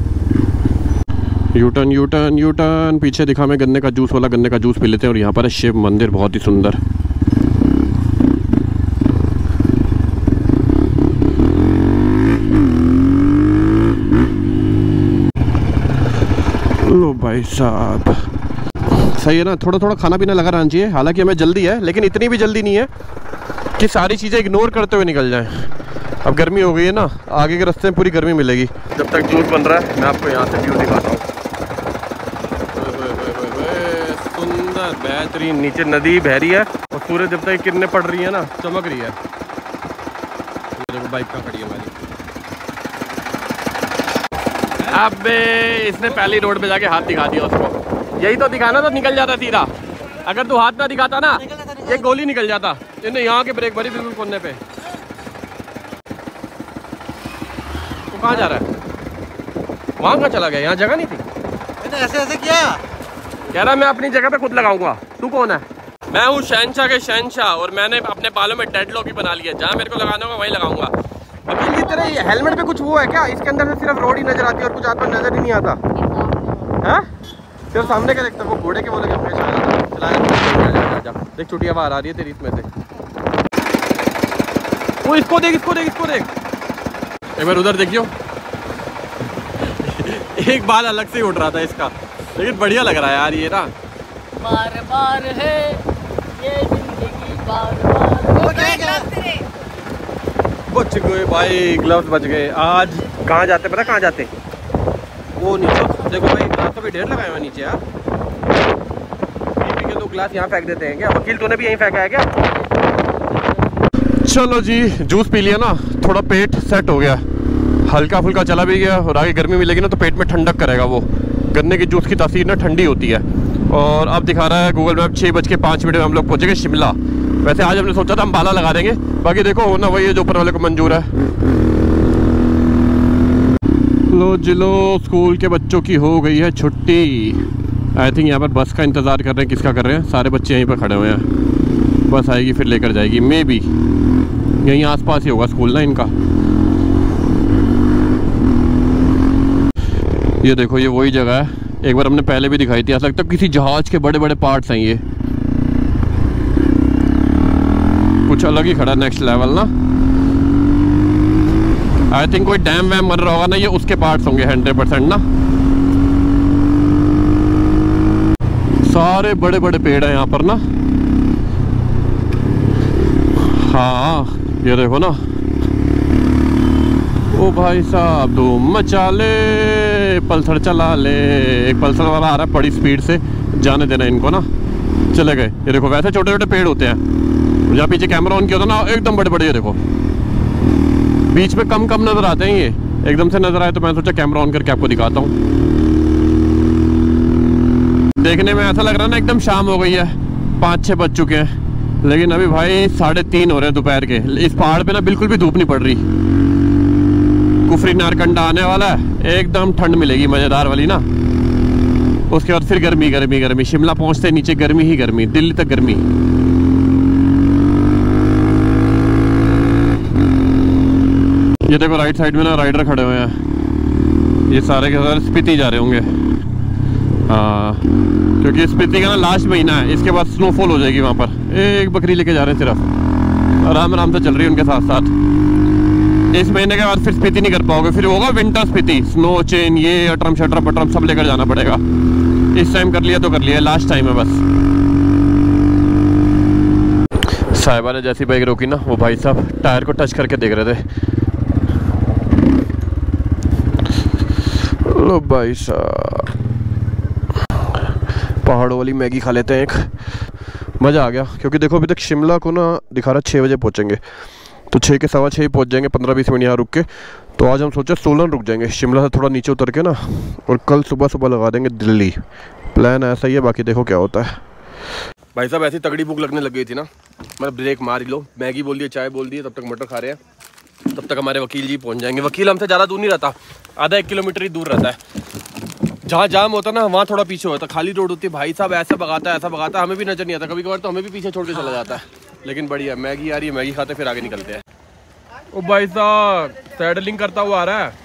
S1: U turn U turn U turn, पीछे दिखा मैं गन्ने का जूस वाला, गन्ने का जूस पी लेते हैं। और यहाँ पर है शिव मंदिर, बहुत ही सुंदर। लो भाई साहब, सही है ना, थोड़ा थोड़ा खाना पीना लगा रहना चाहिए, हालांकि हमें जल्दी है, लेकिन इतनी भी जल्दी नहीं है कि सारी चीज़ें इग्नोर करते हुए निकल जाएं। अब गर्मी हो गई है ना, आगे के रास्ते में पूरी गर्मी मिलेगी। जब तक जूस बन रहा है मैं आपको यहाँ से व्यू दिखाता हूँ। सुंदर बेहतरीन, नीचे नदी बह रही है और सूरज जब तक किरणें पड़ रही है ना, चमक रही है। देखो बाइक कहाँ खड़ी है हमारी। अबे इसने पहली रोड पे जाके हाथ दिखा दिया उसको, यही तो दिखाना तो निकल जाता सीधा, अगर तू हाथ ना दिखाता ना ये गोली निकल जाता। इन्हें यहाँ के ब्रेक भरी बिल्कुल कोने पे। तू कहाँ जा रहा है? वहाँ कहाँ चला गया? यहाँ जगह नहीं थी?
S4: मैंने ऐसे ऐसे किया,
S1: कह रहा मैं अपनी जगह पे खुद लगाऊंगा। तू कौन है? मैं हूँ शहनशाह के शहनशाह, और मैंने अपने बालों में डेडलॉक ही बना लिया, जहाँ मेरे को लगाना होगा वहीं लगाऊंगा। वकील की तरह हेलमेट पे कुछ वो है क्या? इसके अंदर से सिर्फ रोड ही नजर आती है और कुछ आसपास नजर ही नहीं आता है? सिर्फ सामने का देखता, वो घोड़े के बोले देख छुट्टी आवाज आ रही है तेरी इसमें से। वो इसको देख, इसको देख, इसको देख, एक बार उधर देखियो। एक बाल अलग से उठ रहा था इसका, लेकिन बढ़िया लग रहा है यार ये ना।
S2: बार बार है ये जिंदगी, बार बार
S1: बच गए भाई, ग्लव्स बच गए। आज कहाँ जाते पता, कहाँ जाते? वो नीचे देखो भाई, ग्लास तो भी ढेर लगाए हुए नीचे यार। पी के तो ग्लास यहाँ फेंक देते हैं क्या? वकील तूने भी यहीं फेंका है क्या? चलो जी, जूस पी लिया ना, थोड़ा पेट सेट हो गया, हल्का फुल्का चला भी गया, और आगे गर्मी मिलेगी ना तो पेट में ठंडक करेगा। वो गन्ने की जूस की तासीर ना ठंडी होती है। और अब दिखा रहा है गूगल मैप 6:05 में हम लोग पहुँचेंगे शिमला। वैसे आज हमने सोचा था हम बाला लगा देंगे, बाकी देखो होना वही है जो ऊपर वाले को मंजूर है। लो जिलो, स्कूल के बच्चों की हो गई है छुट्टी। आई थिंक यहाँ पर बस का इंतज़ार कर रहे हैं। किसका कर रहे हैं? सारे बच्चे यहीं पर खड़े हुए हैं, बस आएगी फिर लेकर जाएगी। मे बी यहीं आसपास ही होगा स्कूल ना इनका। ये देखो ये वही जगह है, एक बार हमने पहले भी दिखाई थी। ऐसा लगता है किसी जहाज के बड़े बड़े पार्ट्स हैं ये, कुछ अलग ही खड़ा, नेक्स्ट लेवल ना। आई थिंक कोई डैम वैम बन रहा होगा ना, ये उसके पार्ट्स होंगे 100% ना। सारे बड़े बड़े पेड़ हैं यहाँ पर ना। हाँ ये देखो ना, ओ भाई साहब धूम मचा ले, पल्सर चला ले। एक पल्सर वाला आ रहा है बड़ी स्पीड से, जाने देना इनको ना, चले गए। ये देखो वैसे छोटे छोटे पेड़ होते हैं, जहाँ पीछे कैमरा ऑन किया था ना एकदम बड़े बड़े। ये देखो बीच में कम कम नजर आते हैं, ये एकदम से नजर आए तो मैं सोचा कैमरा ऑन करके आपको दिखाता हूँ। देखने में ऐसा लग रहा है ना एकदम शाम हो गई है, 5-6 बज चुके हैं, लेकिन अभी भाई 3:30 हो रहे हैं दोपहर के। इस पहाड़ पे ना बिल्कुल भी धूप नहीं पड़ रही। कुफरी नारकंडा आने वाला है, एकदम ठंड मिलेगी मजेदार वाली ना। उसके बाद फिर गर्मी गर्मी गर्मी, शिमला पहुंचते नीचे गर्मी ही गर्मी, दिल्ली तक गर्मी। ये देखो राइट साइड में ना राइडर खड़े हुए हैं, ये सारे के सारे स्पीति जा रहे होंगे। हाँ क्योंकि स्पीति का ना लास्ट महीना है, इसके बाद स्नोफॉल हो जाएगी वहाँ पर। एक बकरी लेके जा रहे हैं सिर्फ, आराम आराम से चल रही है उनके साथ साथ। इस महीने के बाद फिर स्पीति नहीं कर पाओगे, फिर होगा विंटर स्पीति, स्नो चेन ये अटरम शटरम पटरम सब लेकर जाना पड़ेगा। इस टाइम कर लिया तो कर लिया, लास्ट टाइम है बस। साहिबा ने जैसी बाइक रोकी ना, वो भाई साहब टायर को टच करके देख रहे थे। लो भाई साहब, पहाड़ों वाली मैगी खा लेते हैं एक, मज़ा आ गया। क्योंकि देखो अभी तक शिमला को ना दिखा रहा 6 बजे पहुँचेंगे, तो 6 के 6:15 पहुँच जाएंगे, 15-20 मिनट यहाँ रुक के। तो आज हम सोचे सोलन रुक जाएंगे, शिमला से थोड़ा नीचे उतर के ना, और कल सुबह सुबह लगा देंगे दिल्ली। प्लान ऐसा ही है, बाकी देखो क्या होता है। भाई साहब ऐसी तगड़ी भूख लगने लग गई थी ना, मतलब ब्रेक मार ही लो। मैगी बोल दिए, चाय बोल दिए, तब तक मटर खा रहे हैं। तब तक हमारे वकील जी पहुंच जाएंगे। वकील हमसे ज़्यादा दूर नहीं रहता, आधा 1 किलोमीटर ही दूर रहता है। जहाँ जाम होता है ना वहाँ थोड़ा पीछे होता है, खाली रोड होती है। भाई साहब ऐसा भगाता है, ऐसा भगाता है, हमें भी नजर नहीं आता। कभी कभार तो हमें भी पीछे छोड़ के चला जाता है। लेकिन बढ़िया मैगी आ रही है, मैगी खाते फिर आगे निकलते हैं। ओ भाई साहब सैडलिंग करता हुआ आ रहा है।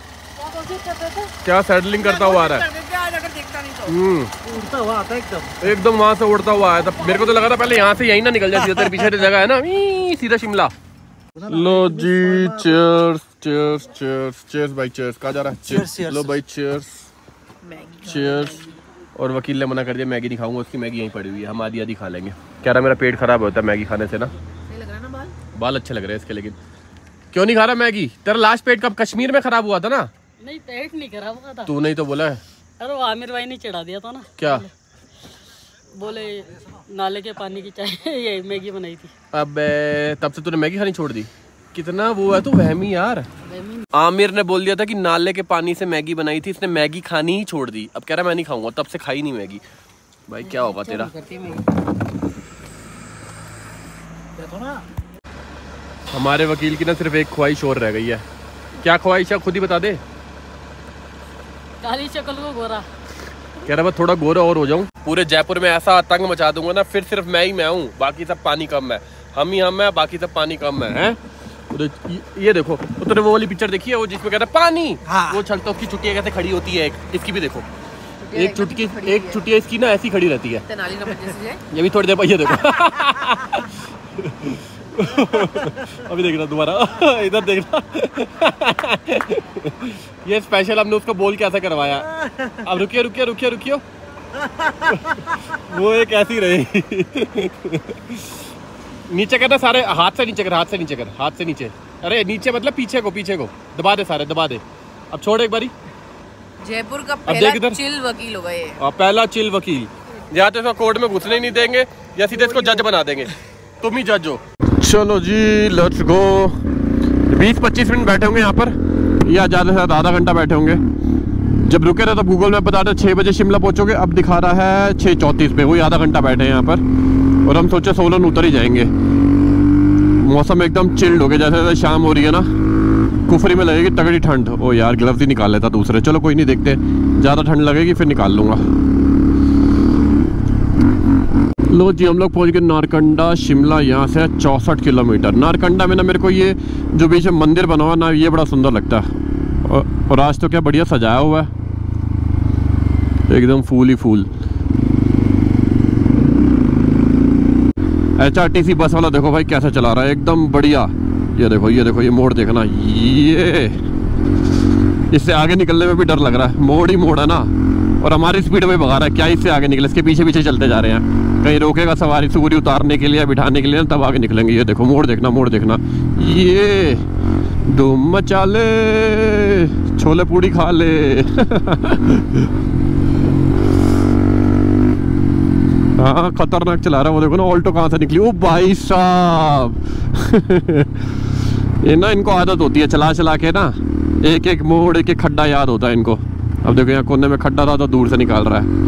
S1: क्या सैडलिंग करता हुआ आ रहा है?
S4: उड़ता हुआ आता है
S1: एकदम वहाँ से उड़ता हुआ आया था। मेरे को तो लगा था पहले यहाँ से यहीं ना निकल जाए, तेरे पीछे जगह है ना, सीधा शिमला। लो जी चीयर्स चीयर्स चीयर्स चीयर्स भाई, चीयर्स कहा जा रहा है? चीयर्स। लो भाई चीयर्स चीयर्स। और वकील ने मना कर दिया, मैगी नहीं खाऊंगा, उसकी मैगी यहीं पड़ी हुई है, हम आधी आधी खा लेंगे। कह रहा मेरा पेट खराब होता है मैगी खाने से ना।
S2: लग रहा है ना
S1: बाल अच्छे लग रहे हैं इसके, लेकिन क्यों नहीं खा रहा मैगी? तेरा लास्ट पेट कब कश्मीर में खराब हुआ था ना?
S2: नहीं, पेट नहीं खराब हुआ था।
S1: तू नहीं तो बोला है।
S2: अरे वो आमिर भाई ने चढ़ा दिया था ना।
S1: क्या
S2: बोले नाले के पानी की चाय ये मैगी बनाई थी।
S1: अबे तब से तूने मैगी खानी छोड़ दी? कितना वो है तू वहमी यार। आमिर ने बोल दिया था कि नाले के पानी से मैगी बनाई थी, इसने मैगी खानी ही छोड़ दी। अब कह रहा मैं नहीं खाऊंगा, तब से खाई नहीं मैगी। भाई क्या होगा तेरा? हमारे वकील की ना सिर्फ एक ख्वाहिश और रह गई है। क्या ख्वाहिश है खुद ही बता दे।
S2: काली शक्ल को गोरा।
S1: कह रहा मैं थोड़ा गोरा और हो जाऊं, पूरे जयपुर में ऐसा आतंक मचा दूंगा ना, फिर सिर्फ मैं ही मैं हूँ, बाकी सब पानी कम है। हम ही हम है, बाकी सब पानी कम है। ये देखो तूने वो वाली पिक्चर देखी है, वो जिसमें कहता है पानी, हाँ। वो चलता उसकी चुटिया कैसे खड़ी होती है। इसकी भी देखो, एक चुटिया इसकी ना ऐसी खड़ी रहती है। ये भी थोड़ी देर बाद ये देखो अभी देखना दोबारा इधर देखना ये स्पेशल हमने उसको बोल के ऐसा करवाया। अब रुकियो रुकियो रुकियो रुकियो वो एक ऐसी रही नीचे करना सारे, हाथ से नीचे कर, हाथ से नीचे कर, हाथ से नीचे। अरे नीचे मतलब पीछे को दबा दे, सारे दबा दे। अब छोड़ एक बारी।
S5: जयपुर का पहला चिल वकील होगा ये।
S1: पहला चिल वकील। या तो इसको कोर्ट में घुसने ही नहीं देंगे, या सीधे इसको जज बना देंगे। तुम ही जज हो। चलो जी लेट्स गो। 20-25 मिनट बैठे होंगे यहाँ पर, या ज़्यादा से ज़्यादा आधा घंटा बैठे होंगे। जब रुके थे तो गूगल मैप बता रहे 6 बजे शिमला पहुँचोगे, अब दिखा रहा है 6:34 पे। वही आधा घंटा बैठे हैं यहाँ पर, और हम सोचे सोलन उतर ही जाएंगे। मौसम एकदम चिल्ड हो गया, जैसे जैसे शाम हो रही है ना, कुफरी में लगेगी तगड़ी ठंड। ओ यार ग्लव्स ही निकाल लेता दूसरे। चलो कोई नहीं, देखते ज़्यादा ठंड लगेगी फिर निकाल लूँगा। लो जी हम लोग पहुंच गए नारकंडा शिमला, यहाँ से 64 किलोमीटर। नारकंडा में ना मेरे को ये जो बीच में मंदिर बना हुआ ना, ये बड़ा सुंदर लगता है। और आज तो क्या बढ़िया सजाया हुआ है, एकदम फूल ही फूल। HRTC बस वाला देखो भाई कैसा चला रहा है, एकदम बढ़िया। ये देखो ये मोड़ देखना, ये इससे आगे निकलने में भी डर लग रहा है। मोड़ ही मोड़ है ना, और हमारी स्पीड में भगा रहा है। क्या इससे आगे निकले, इसके पीछे पीछे चलते जा रहे हैं। कहीं रोकेगा सवारी सूरी उतारने के लिए, बिठाने के लिए, तब आगे निकलेंगे। ये देखो मोड़ देखना, ये धूम मचा ले, छोले पूड़ी खा ले हाँ खतरनाक चला रहा है वो। देखो ना ऑल्टो कहाँ से निकली। ओ भाई साहब ये ना इनको आदत होती है चला चला के ना, एक एक मोड़ एक एक खड्डा याद होता है इनको। अब देखो यहाँ कोने में खड्डा था तो दूर से निकाल रहा है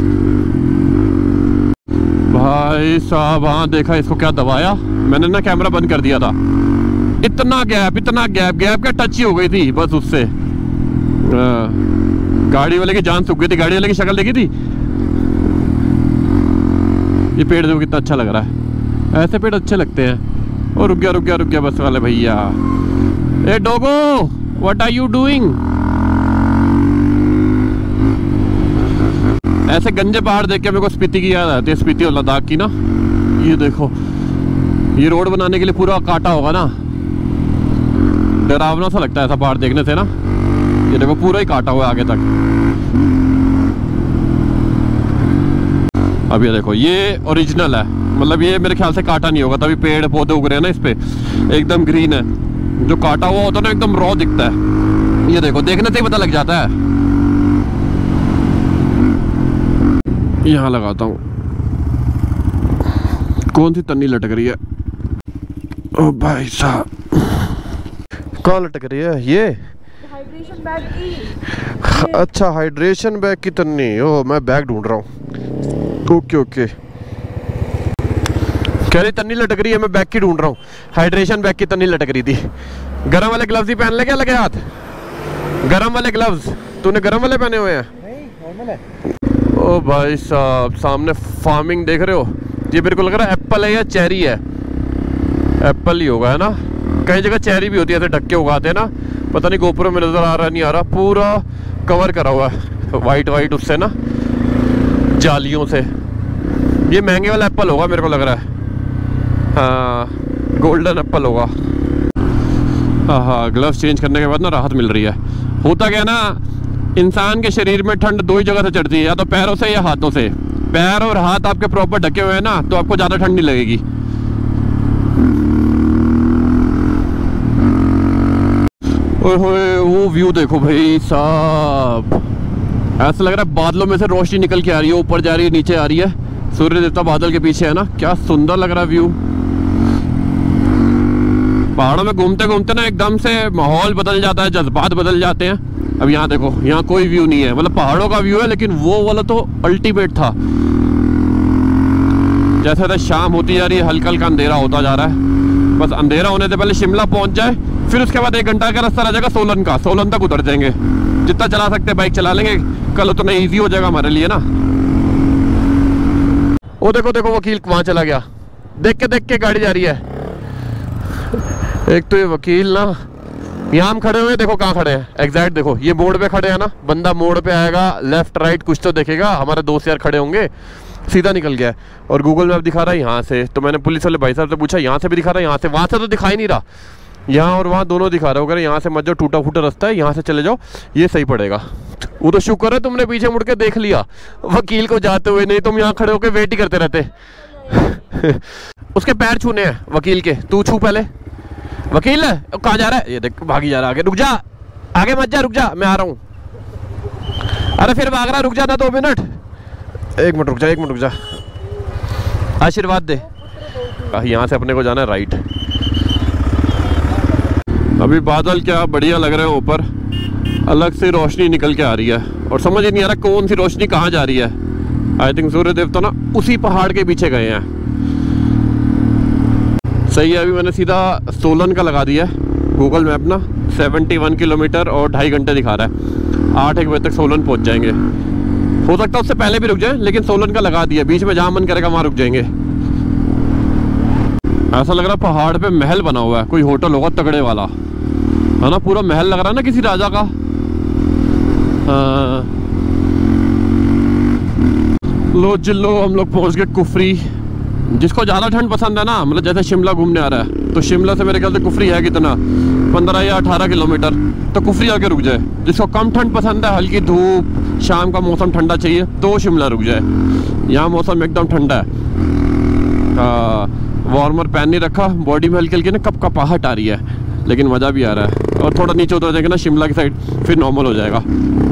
S1: भाई साहब। हाँ देखा इसको क्या दबाया मैंने ना, कैमरा बंद कर दिया था। इतना गैप का टच ही हो गई थी बस उससे। गाड़ी वाले की जान सूख गई थी, गाड़ी वाले की शक्ल देखी थी। ये पेड़ देखो कितना अच्छा लग रहा है, ऐसे पेड़ अच्छे लगते हैं। और रुक गया बस वाले भैया। ए doggo what are you doing? ऐसे गंजे पहाड़ देख के मेरे को स्पीति की याद आती है, स्पीति और लद्दाख की ना। ये देखो ये रोड बनाने के लिए पूरा काटा होगा ना, डरावना सा लगता है ऐसा पहाड़ देखने से ना। ये देखो पूरा ही काटा हुआ है आगे तक। अब ये देखो ये ओरिजिनल है, मतलब ये मेरे ख्याल से काटा नहीं होगा, तभी पेड़ पौधे उग रहे हैं ना इस पे, एकदम ग्रीन है। जो काटा हुआ होता है ना एकदम रॉ दिखता है। ये देखो देखने से ही पता लग जाता है। यहाँ लगाता हूँ, कौन सी तन्नी लटक रही है? ओ भाई साहब, कहाँ लटक रही है ये?
S5: हाइड्रेशन बैग की।
S1: अच्छा हाइड्रेशन बैग की तन्नी। ओ मैं बैग ढूंढ रहा हूँ। ओके ओके, कह रही तन्नी लटक रही है, मैं बैग की ढूंढ रहा हूँ। हाइड्रेशन बैग की तन्नी लटक रही थी। गरम वाले ग्लव्स ही पहन ले क्या लगे हाथ? गरम वाले ग्लव्स तूने गरम वाले पहने हुए हैं?
S4: नहीं, नॉर्मल है।
S1: ओ भाई साहब, सामने फार्मिंग देख रहे हो? ये मेरे को लग रहा है एप्पल है या चेरी है। एप्पल ही होगा है ना, कई जगह चेरी भी होती है, ऐसे ढक के उगाते हैं ना। पता नहीं गोप्रो में नजर आ रहा नहीं आ रहा, पूरा कवर करा हुआ है वाइट वाइट उससे ना, जालियों से। ये महंगे वाला एप्पल होगा मेरे को लग रहा है। हाँ गोल्डन एप्पल होगा। हाँ ग्लव्स चेंज करने के बाद ना राहत मिल रही है। होता क्या ना, इंसान के शरीर में ठंड दो ही जगह से चढ़ती है, या तो पैरों से या हाथों से। पैर और हाथ आपके प्रॉपर ढके हुए हैं ना, तो आपको ज़्यादा ठंड नहीं लगेगी। ओए वो व्यू देखो भाई साहब, ऐसा लग रहा है बादलों में से रोशनी निकल के आ रही है, ऊपर जा रही है नीचे आ रही है। सूर्य देवता बादल के पीछे है ना, क्या सुंदर लग रहा है व्यू। पहाड़ों में घूमते घूमते ना एकदम से माहौल बदल जाता है, जज्बात बदल जाते हैं। अब यहाँ देखो, यहाँ कोई व्यू नहीं है, मतलब पहाड़ों का व्यू है, लेकिन वो वाला तो अल्टीमेट था। जैसे जैसे शाम होती जा रही है, हल्का हल्का अंधेरा होता जा रहा है। बस अंधेरा होने से पहले शिमला पहुंच जाए, फिर उसके बाद 1 घंटा का रास्ता रह जाएगा सोलन का। सोलन तक उतर जाएंगे, जितना चला सकते बाइक चला लेंगे, कल उतना इजी हो जाएगा हमारे लिए ना। वो देखो देखो वकील वहां चला गया, देख के गाड़ी जा रही है। एक तो ये वकील ना, यहाँ हम खड़े हुए, देखो कहाँ खड़े हैं एग्जैक्ट, देखो ये मोड़ पे खड़े हैं ना। बंदा मोड़ पे आएगा, लेफ्ट राइट कुछ तो देखेगा, हमारे दोस्त यार खड़े होंगे, सीधा निकल गया। और गूगल मैप दिखा रहा है यहाँ से। तो मैंने पुलिस वाले भाई साहब से पूछा, यहाँ से भी दिखा रहा है? यहाँ से, वहाँ से तो दिखाई नहीं रहा, यहाँ और वहाँ दोनों दिखा रहे हो। यहाँ से मत जाओ, टूटा फूटा रास्ता है, यहाँ से चले जाओ, ये सही पड़ेगा। वो तो शुक्र है तुमने पीछे मुड़ के देख लिया वकील को जाते हुए, नहीं तुम यहाँ खड़े होकर वेट ही करते रहते। उसके पैर छूने हैं वकील के, तू छू पहले। वकील कहाँ जा रहा है? ये देख भागी जा रहा है आगे। रुक जा, आगे मत जा, रुक जा, मैं आ रहा हूँ। अरे फिर भाग रहा, रुक जा ना 2 मिनट। 1 मिनट रुक जा, 1 मिनट रुक जा, आशीर्वाद दे। यहाँ से अपने को जाना है राइट। अभी बादल क्या बढ़िया लग रहे हैं ऊपर, अलग से रोशनी निकल के आ रही है, और समझ ही नहीं आ रहा कौन सी रोशनी कहाँ जा रही है। आई थिंक सूर्य देवता ना उसी पहाड़ के पीछे गए हैं। सही है, अभी मैंने सीधा सोलन का लगा दिया है गूगल मैप ना, 71 किलोमीटर और 2.5 घंटे दिखा रहा है। 8-1 बजे तक सोलन पहुंच जाएंगे। हो सकता है उससे पहले भी रुक जाए, लेकिन सोलन का लगा दिया, बीच में जहाँ मन करेगा वहाँ रुक जाएंगे। ऐसा लग रहा है पहाड़ पे महल बना हुआ है, कोई होटल होगा तगड़े वाला, है ना? पूरा महल लग रहा है ना किसी राजा का। लो जिलो, हम लोग पहुंच गए कुफरी। जिसको ज़्यादा ठंड पसंद है ना, मतलब जैसे शिमला घूमने आ रहा है, तो शिमला से मेरे ख्याल से कुफरी है कितना, 15 या 18 किलोमीटर, तो कुफरी आके रुक जाए। जिसको कम ठंड पसंद है, हल्की धूप, शाम का मौसम ठंडा चाहिए, तो शिमला रुक जाए। यहाँ मौसम एकदम ठंडा है। वार्मर पहन नहीं रखा, बॉडी में हल्की हल्की ना कपकपाहट आ रही है, लेकिन मज़ा भी आ रहा है। और थोड़ा नीचे उतर जाएंगे ना शिमला की साइड, फिर नॉर्मल हो जाएगा।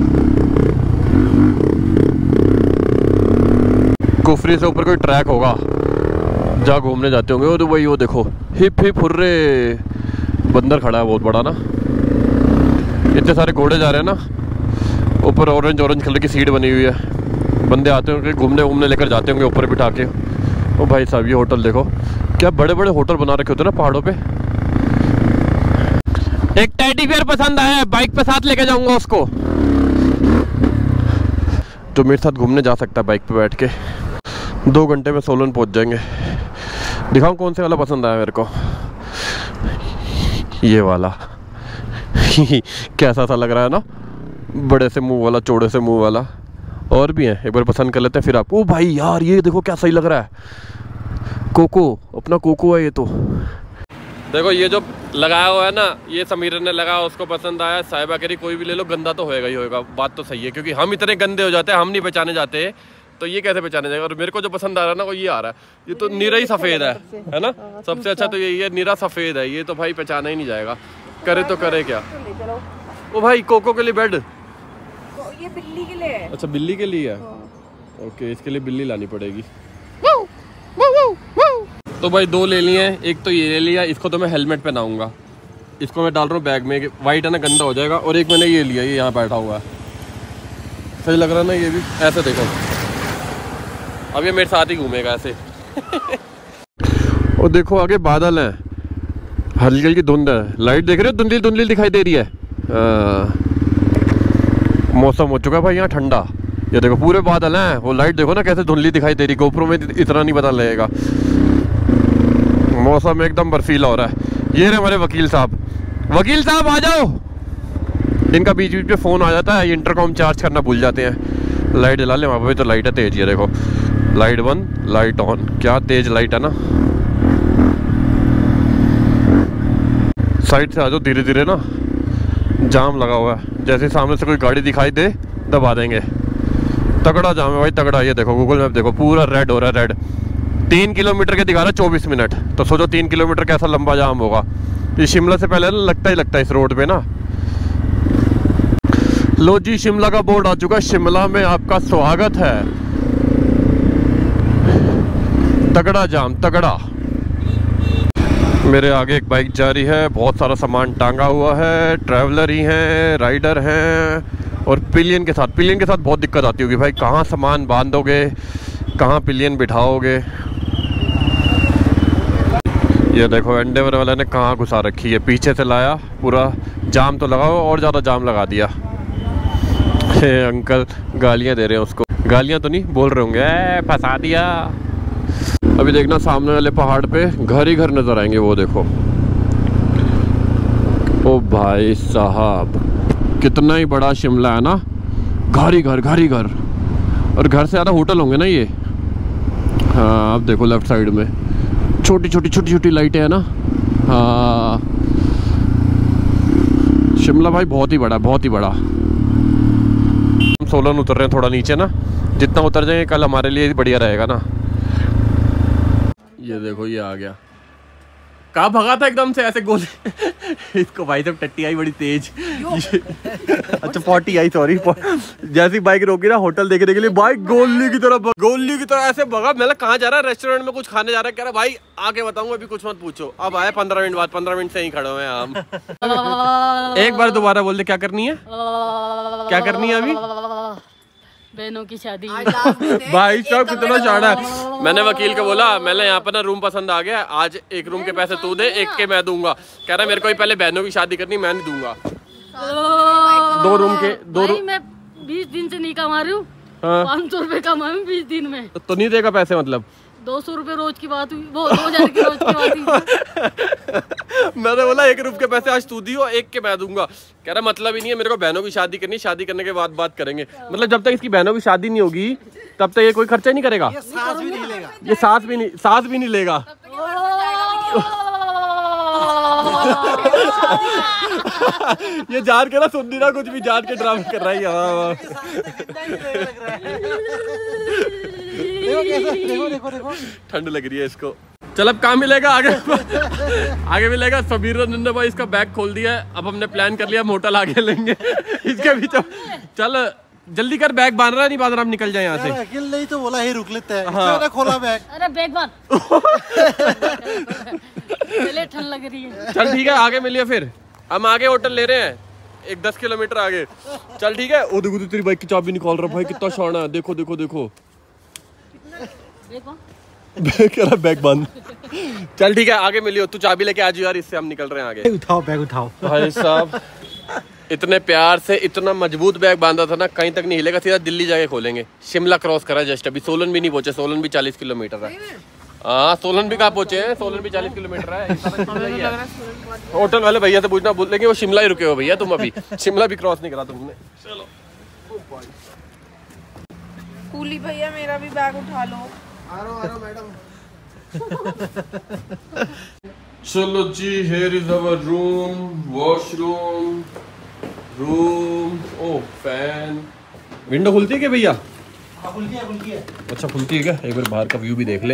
S1: कुफरी से ऊपर कोई ट्रैक होगा, जहाँ घूमने जाते होंगे। और वही वो देखो, हिप हिप हुर्रे, बंदर खड़ा है बहुत बड़ा ना। इतने सारे घोड़े जा रहे हैं ना, ऊपर ऑरेंज कलर की सीट बनी हुई है। बंदे आते होंगे घूमने घूमने, लेकर जाते होंगे ऊपर बिठा के। ओ भाई साहब, ये होटल देखो, क्या बड़े बड़े होटल बना रखे होते हैं ना पहाड़ों पे। एक टेडी बियर पसंद आया है, बाइक पे साथ लेके जाऊंगा उसको। तो मेरे साथ घूमने जा सकता है बाइक पे बैठ के। 2 घंटे में सोलन पहुंच जाएंगे। दिखाऊं कौन से वाला पसंद आया मेरे को? ये वाला। कैसा सा लग रहा है ना, बड़े से मुंह वाला, चौड़े से मुंह वाला। और भी हैं, एक बार पसंद कर लेते हैं फिर आप। ओ भाई यार, ये देखो क्या सही लग रहा है। कोको, अपना कोको है ये तो। देखो ये जो लगाया हुआ है ना, ये समीर ने लगाया, उसको पसंद आया। साहिबा कह रही कोई भी ले लो, गंदा तो होएगा ही होएगा। बात तो सही है, क्योंकि हम इतने गंदे हो जाते हैं, हम नहीं पहचाने जाते, तो ये कैसे पहचाने जाएगा। और मेरे को जो पसंद आ रहा है ना वो ये आ रहा है, ये तो नीरा ही सफ़ेद है ना। सबसे अच्छा तो ये नीरा सफ़ेद है, ये तो भाई पहचाना ही नहीं जाएगा। करे तो करे क्या। ओ भाई कोको के लिए बेड,
S5: ये बिल्ली के लिए है।
S1: अच्छा बिल्ली के लिए है। ओके, इसके लिए बिल्ली लानी पड़ेगी। तो भाई 2 ले लिए हैं, एक तो ये ले लिया, इसको तो मैं हेलमेट पहनाऊंगा, इसको मैं डाल रहा हूँ बैग में, वाइट है ना गंदा हो जाएगा। और एक मैंने ये लिया, ये यहाँ बैठा हुआ है, सही लग रहा है ना ये भी। ऐसे देखो, अब ये मेरे साथ ही घूमेगा ऐसे। और देखो आगे बादल हैं, हल्की हल्की धुंध है, लाइट देख रहे हो, धुंधली धुंधली दिखाई दे रही है। मौसम हो चुका है भाई यहाँ ठंडा। ये देखो पूरे बादल हैं, वो लाइट देखो ना कैसे धुंधली दिखाई दे रही, गोप्रो में इतना नहीं पता लगेगा। मौसम एकदम बर्फीला हो रहा है। ये रहे हमारे वकील साहब। वकील साहब आ जाओ। इनका बीच बीच में फ़ोन आ जाता है, ये इंटरकॉम चार्ज करना भूल जाते हैं। लाइट जला ले, वहाँ पे तो लाइट है तेज, ये देखो लाइट बंद लाइट ऑन, क्या तेज लाइट है ना। साइड से आ जाओ धीरे धीरे ना, जाम लगा हुआ है, जैसे सामने से कोई गाड़ी दिखाई दे दबा देंगे। तगड़ा जाम है भाई तगड़ा। ये देखो गूगल मैप देखो, पूरा रेड हो रहा है, रेड। 3 किलोमीटर के दिखा रहा है 24 मिनट, तो सोचो 3 किलोमीटर कैसा लंबा जाम होगा। ये शिमला से पहले ना लगता है इस रोड पे ना। लो जी, शिमला का बोर्ड आ चुका, शिमला में आपका स्वागत है। तगड़ा जाम तगड़ा। मेरे आगे एक बाइक जा रही है, बहुत सारा सामान टांगा हुआ है, ट्रैवलर ही हैं, राइडर हैं। और पिलियन के साथ बहुत दिक्कत आती होगी भाई, कहाँ सामान बांधोगे, कहाँ पिलियन बिठाओगे। ये देखो एंडेवर वाले ने कहाँ घुसा रखी है, पीछे से लाया, पूरा जाम तो लगाओ और ज़्यादा जाम लगा दिया। अंकल गालियाँ दे रहे हैं उसको, गालियाँ तो नहीं बोल रहे होंगे, फंसा दिया। अभी देखना सामने वाले पहाड़ पे घर ही घर नजर आएंगे, वो देखो। ओ भाई साहब, कितना ही बड़ा शिमला है ना, घर ही घर। और घर से ज़्यादा होटल होंगे ना ये। हाँ अब देखो लेफ्ट साइड में छोटी छोटी लाइटें है ना। हाँ शिमला भाई बहुत ही बड़ा। हम सोलन उतर रहे हैं थोड़ा नीचे ना, जितना उतर जाएंगे कल हमारे लिए बढ़िया रहेगा ना। ये देखो ये आ गया, कहाँ भगा था एकदम से ऐसे गोली। इसको भाई सब टट्टी आई बड़ी तेज। अच्छा 40 आई, सॉरी। जैसी बाइक रोकी ना होटल देखने के लिए, बाइक गोली की तरह ऐसे भगा। मैं कहाँ जा रहा है, रेस्टोरेंट में कुछ खाने जा रहा है। कह रहा भाई आके बताऊंगा, अभी कुछ मत पूछो। अब आए 15 मिनट बाद, 15 मिनट से ही खड़े हुए हैं हम। एक बार दोबारा बोल दे, क्या करनी है अभी?
S2: बहनों की शादी।
S1: भाई साहब कितना चाड़ा है। मैंने वकील को बोला, मैंने यहाँ पर ना रूम पसंद आ गया, आज एक रूम के पैसे तू दे, एक के मैं दूंगा। कह रहा मेरे को ही पहले बहनों की शादी करनी, मैं नहीं दूंगा। 2 रूम के
S2: मैं 20 दिन से नहीं कमा रही हूँ। 500 रुपए कमाए 20 दिन में।
S1: तो नहीं देगा पैसे, मतलब
S2: 200 रुपए रोज की बात हुई, वो 2000 की रोज की बात हुई।
S1: मैंने बोला 1 रूम के पैसे आज तू दियो, 1 के मैं दूंगा। कह रहा मतलब ही नहीं है, मेरे को बहनों की शादी करनी, शादी करने के बाद बात करेंगे। मतलब जब तक इसकी बहनों की शादी नहीं होगी तब तक ये कोई खर्चा नहीं करेगा, ये सांस भी नहीं लेगा। ये जान के ना सुन नहीं रहा, कुछ भी जान के ड्रामा कर रहा है। देखो ठंड लग रही है इसको। चल अब कहाँ मिलेगा आगे मिलेगा। समीर ने भाई इसका बैग खोल दिया है, अब हमने प्लान कर लिया हम होटल आगे लेंगे इसके बीच। चल जल्दी कर, बैग बांध रहा है, नहीं बांध रहा, हम निकल जाए यहाँ से।
S4: अकेले नहीं तो बोला ही रुक लेते हैं।
S1: हाँ।
S4: खोला बैग।
S2: अरे बैग बांध। पहले ठंड लग रही है।
S1: चल ठीक है, आगे मिलिए फिर। हम आगे होटल ले रहे हैं, एक 10 किलोमीटर आगे। चल ठीक है। ओ देखो तेरी बाइक की चाबी निकाल रहा भाई, कितना शाना है। देखो कह रहा बैग बंद। चल ठीक है, आगे मिलियो, तू चाबी लेके आ जाओ यार, इससे हम निकल रहे हैं आगे।
S4: उठाओ बैग उठाओ।
S1: भाई साहब इतने प्यार से इतना मजबूत बैग बांधा था ना, कहीं तक नहीं हिलेगा, सीधा दिल्ली जाके खोलेंगे। शिमला क्रॉस करा जस्ट अभी, सोलन भी नहीं पहुंचे, सोलन भी 40 किलोमीटर है। हाँ सोलन भी कहाँ पहुंचे हैं, सोलन भी 40 किलोमीटर है। होटल वाले भैया से पूछना, बोल लेंगे वो शिमला ही रुके हो भैया तुम, अभी शिमला भी क्रॉस नहीं करा तुमने। चलो
S5: कूली भैया मेरा भी बैग उठा लो।
S1: आ रहा मैडम। चलो जी, here is our room, washroom, room, ओ फैन। विंडो खुलती है क्या भैया?
S4: हाँ, खुलती है।
S1: अच्छा खुलती है क्या? एक बार बाहर का व्यू भी देख ले।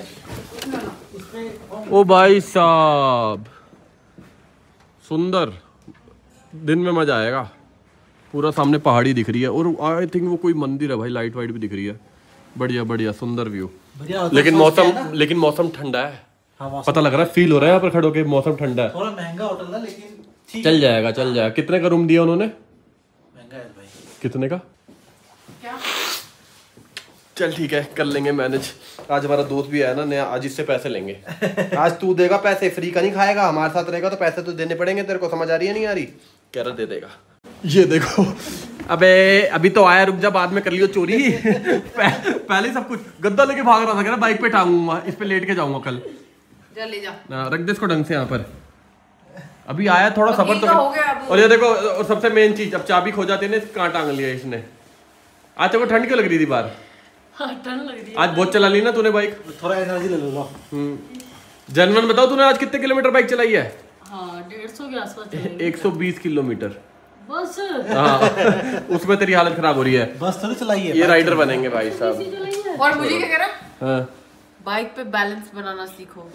S1: ओ भाई साहब, सुंदर, दिन में मजा आएगा। पूरा सामने पहाड़ी दिख रही है और आई थिंक वो कोई मंदिर है भाई, लाइट वाइट भी दिख रही है। बढ़िया बढ़िया, सुंदर व्यू। लेकिन मौसम ठंडा है।
S4: हाँ,
S1: पता लग रहा है, फील हो रहा है यहाँ पर खड़े होके मौसम ठंडा है।
S4: थोड़ा महंगा होटल है लेकिन ठीक
S1: चल जाएगा चल जाएगा। कितने का रूम दिया उन्होंने?
S4: महंगा है भाई।
S1: कितने का?
S5: क्या?
S1: चल ठीक है, कर लेंगे मैनेज। आज हमारा दोस्त भी आया ना नया, आज इससे पैसे लेंगे। आज तू देगा पैसे, फ्री का नहीं खाएगा। हमारे साथ रहेगा तो पैसे तो देने पड़ेंगे। तेरे को समझ आ रही है नहीं आ रही? कह रहा दे देगा। ये देखो, अबे अभी तो आया, रुक जा, बाद में कर लियो चोरी। पहले सब कुछ गद्दा लेके भाग रहा था, कह रहा बाइक पे टांगूंगा, इस पे लेट के जाऊंगा कल।
S5: जा ले जा,
S1: रख दे इसको ढंग से यहाँ पर। अभी आया, थोड़ा सबर तो
S5: हो गया अब।
S1: और ये देखो, और सबसे मेन चीज, अब चाबी खो जाती है ना, कहाँ टांग लिया इसने। आज तो ठंड क्यों लग रही थी बाहर?
S2: ठंड लग रही है।
S1: आज बहुत चला ली ना तूने बाइक?
S4: थोड़ा एनर्जी ले लो।
S1: जनवन बताओ, तूने आज कितने किलोमीटर बाइक चलाई है?
S2: हाँ, 150 के आसपास चलेगी।
S1: 120 किलोमीटर।
S2: बस
S1: हाँ, उसमें तेरी हालत खराब हो रही है।
S4: बस थोड़ी चलाई है।
S1: ये राइडर बनेंगे भाई साहब।
S2: चलाई है।
S5: और मुझे क्या कह रहा?
S1: हाँ।
S5: बाइक पे बैलेंस बनाना सीखो।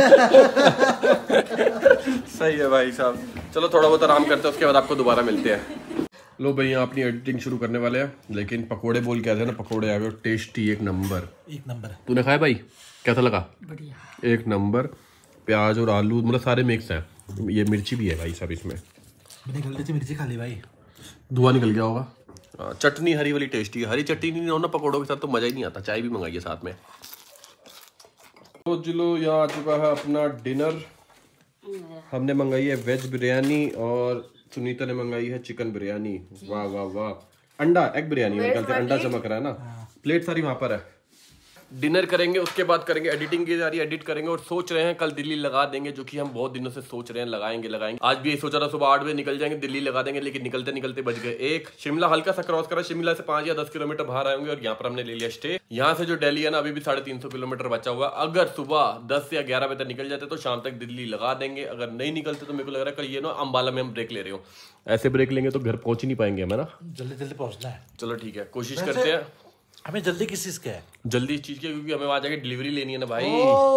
S1: सही है भाई साहब। चलो थोड़ा बहुत आराम करते हैं, उसके बाद आपको दोबारा मिलते हैं। लो भैया, अपनी एडिटिंग शुरू करने वाले हैं, लेकिन पकोड़े बोल के आते हैं ना, पकोड़े आ गए टेस्टी, एक नंबर।
S4: एक नंबर।
S1: तूने खाया भाई? कैसा लगा?
S2: बढ़िया,
S1: एक नंबर। प्याज और आलू मतलब सारे मिक्स हैं। ये मिर्ची भी है भाई साहब इसमें।
S4: मैंने गलती से मिर्ची खा ली भाई।
S1: धुआं निकल गया होगा। चटनी हरी वाली टेस्टी है। हरी चटनी नहीं हो ना पकोड़ों के साथ तो मज़ा ही नहीं आता। चाय भी मंगाइए साथ में। तो चलो, यहाँ आ चुका है अपना डिनर। हमने मंगाई है वेज बिरयानी और सुनीता ने मंगाई है चिकन बिरयानी। वाह वाह वाह। अंडा एग बिरयानी मेरे ख्याल से, अंडा चमक रहा है ना। प्लेट सारी वहाँ पर है। डिनर करेंगे, उसके बाद करेंगे एडिटिंग की जा रही है, एडिट करेंगे और सोच रहे हैं कल दिल्ली लगा देंगे, जो कि हम बहुत दिनों से सोच रहे हैं लगाएंगे। आज भी ये सोचा था सुबह 8 बजे निकल जाएंगे, दिल्ली लगा देंगे, लेकिन निकलते निकलते बज गए 1। शिमला हल्का सा क्रॉस करा, शिमला से 5 या 10 किलोमीटर बाहर आएंगे और यहाँ पर हमने ले लिया स्टे। यहाँ से जो दिल्ली है ना, अभी भी 350 किलोमीटर बचा हुआ। अगर सुबह 10 या 11 बजे तक निकल जाते तो शाम तक दिल्ली लगा देंगे। अगर नहीं निकलते तो मेरे को लग रहा है कल ये ना अम्बाला में हम ब्रेक ले रहे हो। ऐसे ब्रेक लेंगे तो घर पहुंच ही नहीं पाएंगे हमें ना।
S4: जल्दी जल्दी पहुंचना है।
S1: चलो ठीक है, कोशिश करते हैं।
S4: हमें जल्दी किस चीज का है?
S1: जल्दी इस चीज की, क्योंकि हमें वहां जाके डिलीवरी लेनी है ना भाई।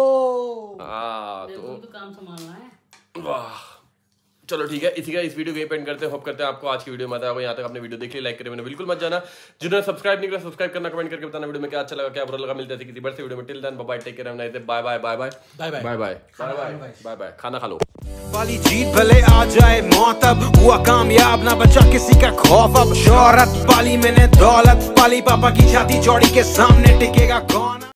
S2: तो काम संभालना है।
S1: वाह, चलो ठीक है, इसी का इस वीडियो को एंड करते हैं। होप करते हैं आपको आज की वीडियो मजा आएगा। यहाँ तक आपने वीडियो देख ली, लाइक करे मैंने बिल्कुल मत जाना। जिन्होंने सब्सक्राइब नहीं किया, सब्सक्राइब करना, कमेंट करके बताना वीडियो में क्या अच्छा लगा, क्या बुरा लगा। मिलते हैं किसी बड़े वीडियो में। Till then bye bye, take care, have a nice day, bye bye bye bye
S4: bye bye
S1: bye bye bye bye. खाना खा लो।
S6: वाली जीत भले आ जाए मौत, अब हुआ कामयाब ना बचा किसी का खौफ। अब शोहरत पाली मैंने, दौलत पाली, पापा की छाती चौड़ी के सामने टिकेगा कौन?